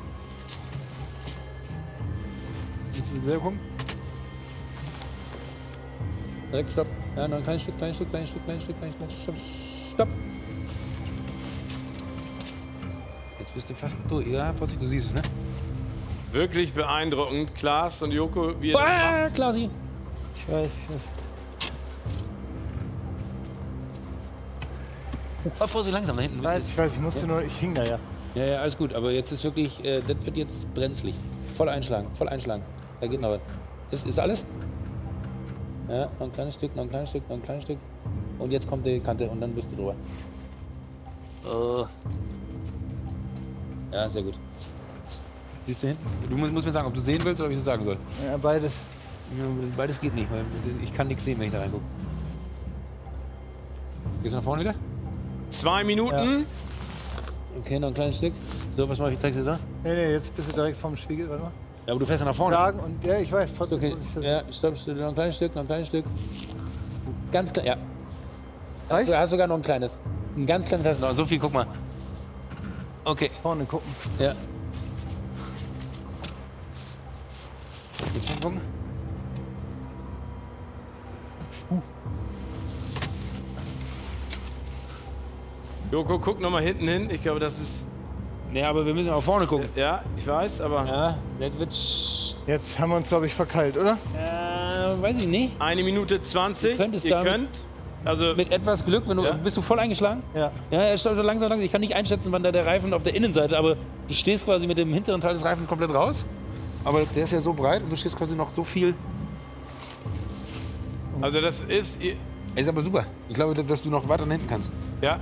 Speaker 5: Jetzt ist die Bewegung. Direkt, stopp. Ja, noch ein kleines Stück, kleines Stück, kleines Stück, kleines Stück, kleines Stück. Stopp. Stopp. Jetzt bist du fast durch. Ja, Vorsicht, du siehst es, ne?
Speaker 2: Wirklich beeindruckend. Klaas und Joko, wie ihr das
Speaker 5: Ah,
Speaker 2: macht.
Speaker 5: Klasi.
Speaker 6: Ich weiß, ich weiß.
Speaker 5: Oh, Vorsicht, langsam da hinten.
Speaker 6: Ich weiß, ich weiß, ich musste nur, ich hing da ja.
Speaker 5: Ja, ja, alles gut. Aber jetzt ist wirklich, äh, das wird jetzt brenzlig. Voll einschlagen, voll einschlagen. Da geht noch was. Ist, ist alles? Ja, noch ein kleines Stück, noch ein kleines Stück, noch ein kleines Stück. Und jetzt kommt die Kante und dann bist du drüber. Oh. Ja, sehr gut. Siehst du hinten? Du musst, musst mir sagen, ob du sehen willst oder ob ich es sagen soll.
Speaker 6: Ja, beides.
Speaker 5: Ja, beides geht nicht, weil ich kann nichts sehen, wenn ich da reingucke. Gehst du nach vorne wieder?
Speaker 2: Zwei Minuten.
Speaker 6: Ja.
Speaker 5: Okay, noch ein kleines Stück. So, was mache ich? Zeig's dir da?
Speaker 6: Nee, nee, jetzt bist du direkt vorm Spiegel, warte mal.
Speaker 5: Ja, aber du fährst ja nach vorne.
Speaker 6: Sagen und, ja, ich weiß, trotzdem
Speaker 5: Okay,
Speaker 6: muss ich das.
Speaker 5: ja, stopp, stopp, noch ein kleines Stück, noch ein kleines Stück. Ganz klein, ja. Hast
Speaker 6: Reicht?
Speaker 5: du hast sogar noch ein kleines. Ein ganz kleines hast du noch. So viel, guck mal. Okay.
Speaker 6: Vorne gucken.
Speaker 5: Ja. Willst du gucken?
Speaker 2: Joko, guck noch mal hinten hin. Ich glaube, das ist...
Speaker 5: Nee, aber wir müssen auch vorne gucken.
Speaker 2: Ja, ich weiß, aber...
Speaker 5: Ja, das wird...
Speaker 6: Jetzt haben wir uns, glaube ich, verkeilt, oder?
Speaker 5: Äh, weiß ich nicht.
Speaker 2: Eine Minute zwanzig.
Speaker 5: Du könntest
Speaker 2: Ihr
Speaker 5: damit-
Speaker 2: könnt... Also,
Speaker 5: Mit etwas Glück, wenn du,
Speaker 2: Ja.
Speaker 5: bist du voll eingeschlagen?
Speaker 6: Ja.
Speaker 5: Ja, er steht so langsam, langsam. Ich kann nicht einschätzen, wann da der Reifen auf der Innenseite, aber du stehst quasi mit dem hinteren Teil des Reifens komplett raus. Aber der ist ja so breit und du stehst quasi noch so viel.
Speaker 2: also das ist... ihr-
Speaker 5: Ist aber super. Ich glaube, dass du noch weiter nach hinten kannst.
Speaker 2: Ja,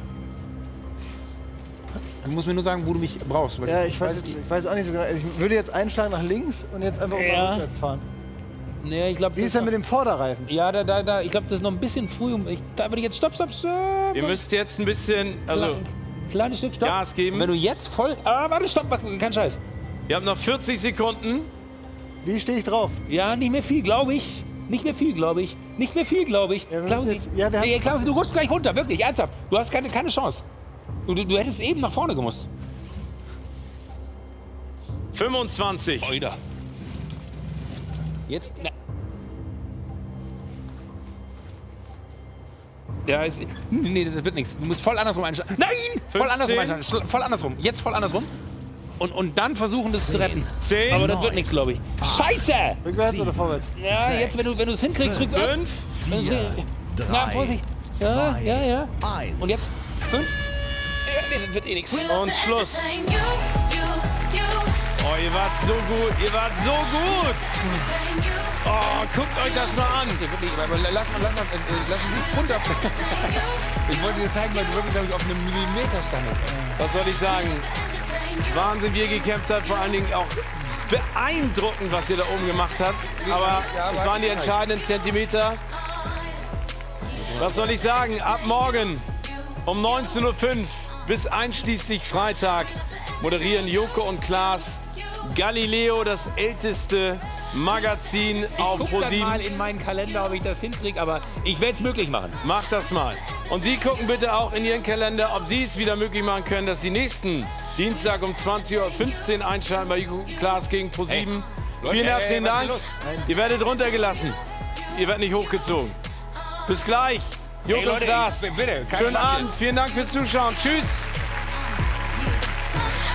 Speaker 5: Du musst mir nur sagen, wo du mich brauchst. weil
Speaker 6: Ja, ich weiß, jetzt, ich weiß auch nicht so genau. Also ich würde jetzt einschlagen nach links und jetzt einfach
Speaker 5: Ja.
Speaker 6: mal rückwärts fahren.
Speaker 5: Nee, ich glaube,
Speaker 6: Wie ist denn mit dem Vorderreifen?
Speaker 5: Ja, da, da, da. Ich glaube, das ist noch ein bisschen früh. Um, ich, da würde ich jetzt stopp, stopp, stopp.
Speaker 2: ihr müsst jetzt ein bisschen... Also,
Speaker 5: Klein, kleines Stück, stopp.
Speaker 2: Gas geben.
Speaker 5: Und wenn du jetzt voll. Ah, warte, stopp, mach kein Scheiß.
Speaker 2: ihr habt noch vierzig Sekunden.
Speaker 6: Wie stehe ich drauf?
Speaker 5: Ja, nicht mehr viel, glaube ich. Nicht mehr viel, glaube ich. Nicht mehr viel, glaube ich.
Speaker 6: Ja, wir
Speaker 5: Klausi,
Speaker 6: müssen jetzt- ja, wir haben-
Speaker 5: nee, Klausi, du rutschst gleich runter, wirklich, ernsthaft. Du hast keine, keine Chance. Du, du, du hättest eben nach vorne gemusst.
Speaker 2: fünfundzwanzig.
Speaker 5: Oida. Jetzt. Na. Ja, ist. Nee, das wird nichts. Du musst voll andersrum einschlagen. Nein! Voll
Speaker 2: fünfzehn.
Speaker 5: andersrum einschlagen. Schla- Voll andersrum. Jetzt voll andersrum. Und, und dann versuchen, das zu retten.
Speaker 2: zehn,
Speaker 5: Aber das wird nichts, glaube ich. Scheiße!
Speaker 6: Rückwärts oder vorwärts?
Speaker 5: Ja, jetzt, wenn du wenn du es hinkriegst, rückwärts.
Speaker 2: fünf,
Speaker 5: Wenn du's-
Speaker 1: vier,
Speaker 5: Na,
Speaker 1: drei,
Speaker 5: Vorsicht. Ja,
Speaker 1: zwei,
Speaker 5: ja, ja.
Speaker 1: eins.
Speaker 5: Und jetzt? Fünf? Ja, nee, das wird eh nichts.
Speaker 2: Und Schluss. Oh, ihr wart so gut. Ihr wart so gut. Oh, guckt euch das mal an.
Speaker 5: Okay, wirklich, aber lass mal, lass mal, äh, lass uns nicht runter. Ich wollte dir zeigen, weil du wirklich, glaube ich, auf einem Millimeter standest.
Speaker 2: Was soll ich sagen? Wahnsinn, wie ihr gekämpft habt. Vor allen Dingen auch beeindruckend, was ihr da oben gemacht habt. Aber es waren die entscheidenden Zentimeter. Was soll ich sagen? Ab morgen um neunzehn Uhr fünf bis einschließlich Freitag moderieren Joko und Klaas Galileo, das älteste Magazin auf
Speaker 5: Ich guck dann
Speaker 2: ProSieben.
Speaker 5: mal in meinen Kalender, ob ich das hinkriege, aber ich werde es möglich machen.
Speaker 2: Macht das mal. Und Sie gucken bitte auch in Ihren Kalender, ob Sie es wieder möglich machen können, dass Sie nächsten Dienstag um zwanzig Uhr fünfzehn einschalten bei Joko Klaas gegen ProSieben.
Speaker 5: Hey.
Speaker 2: Vielen
Speaker 5: Hey,
Speaker 2: herzlichen
Speaker 5: hey, was
Speaker 2: Dank.
Speaker 5: ist los?
Speaker 2: Ihr werdet runtergelassen. Ihr werdet nicht hochgezogen. Bis gleich. Joko
Speaker 5: Hey, Leute,
Speaker 2: Klaas.
Speaker 5: ich- bitte, keine
Speaker 2: Schönen
Speaker 5: Quatsch
Speaker 2: Abend.
Speaker 5: jetzt.
Speaker 2: Vielen Dank fürs Zuschauen. Tschüss.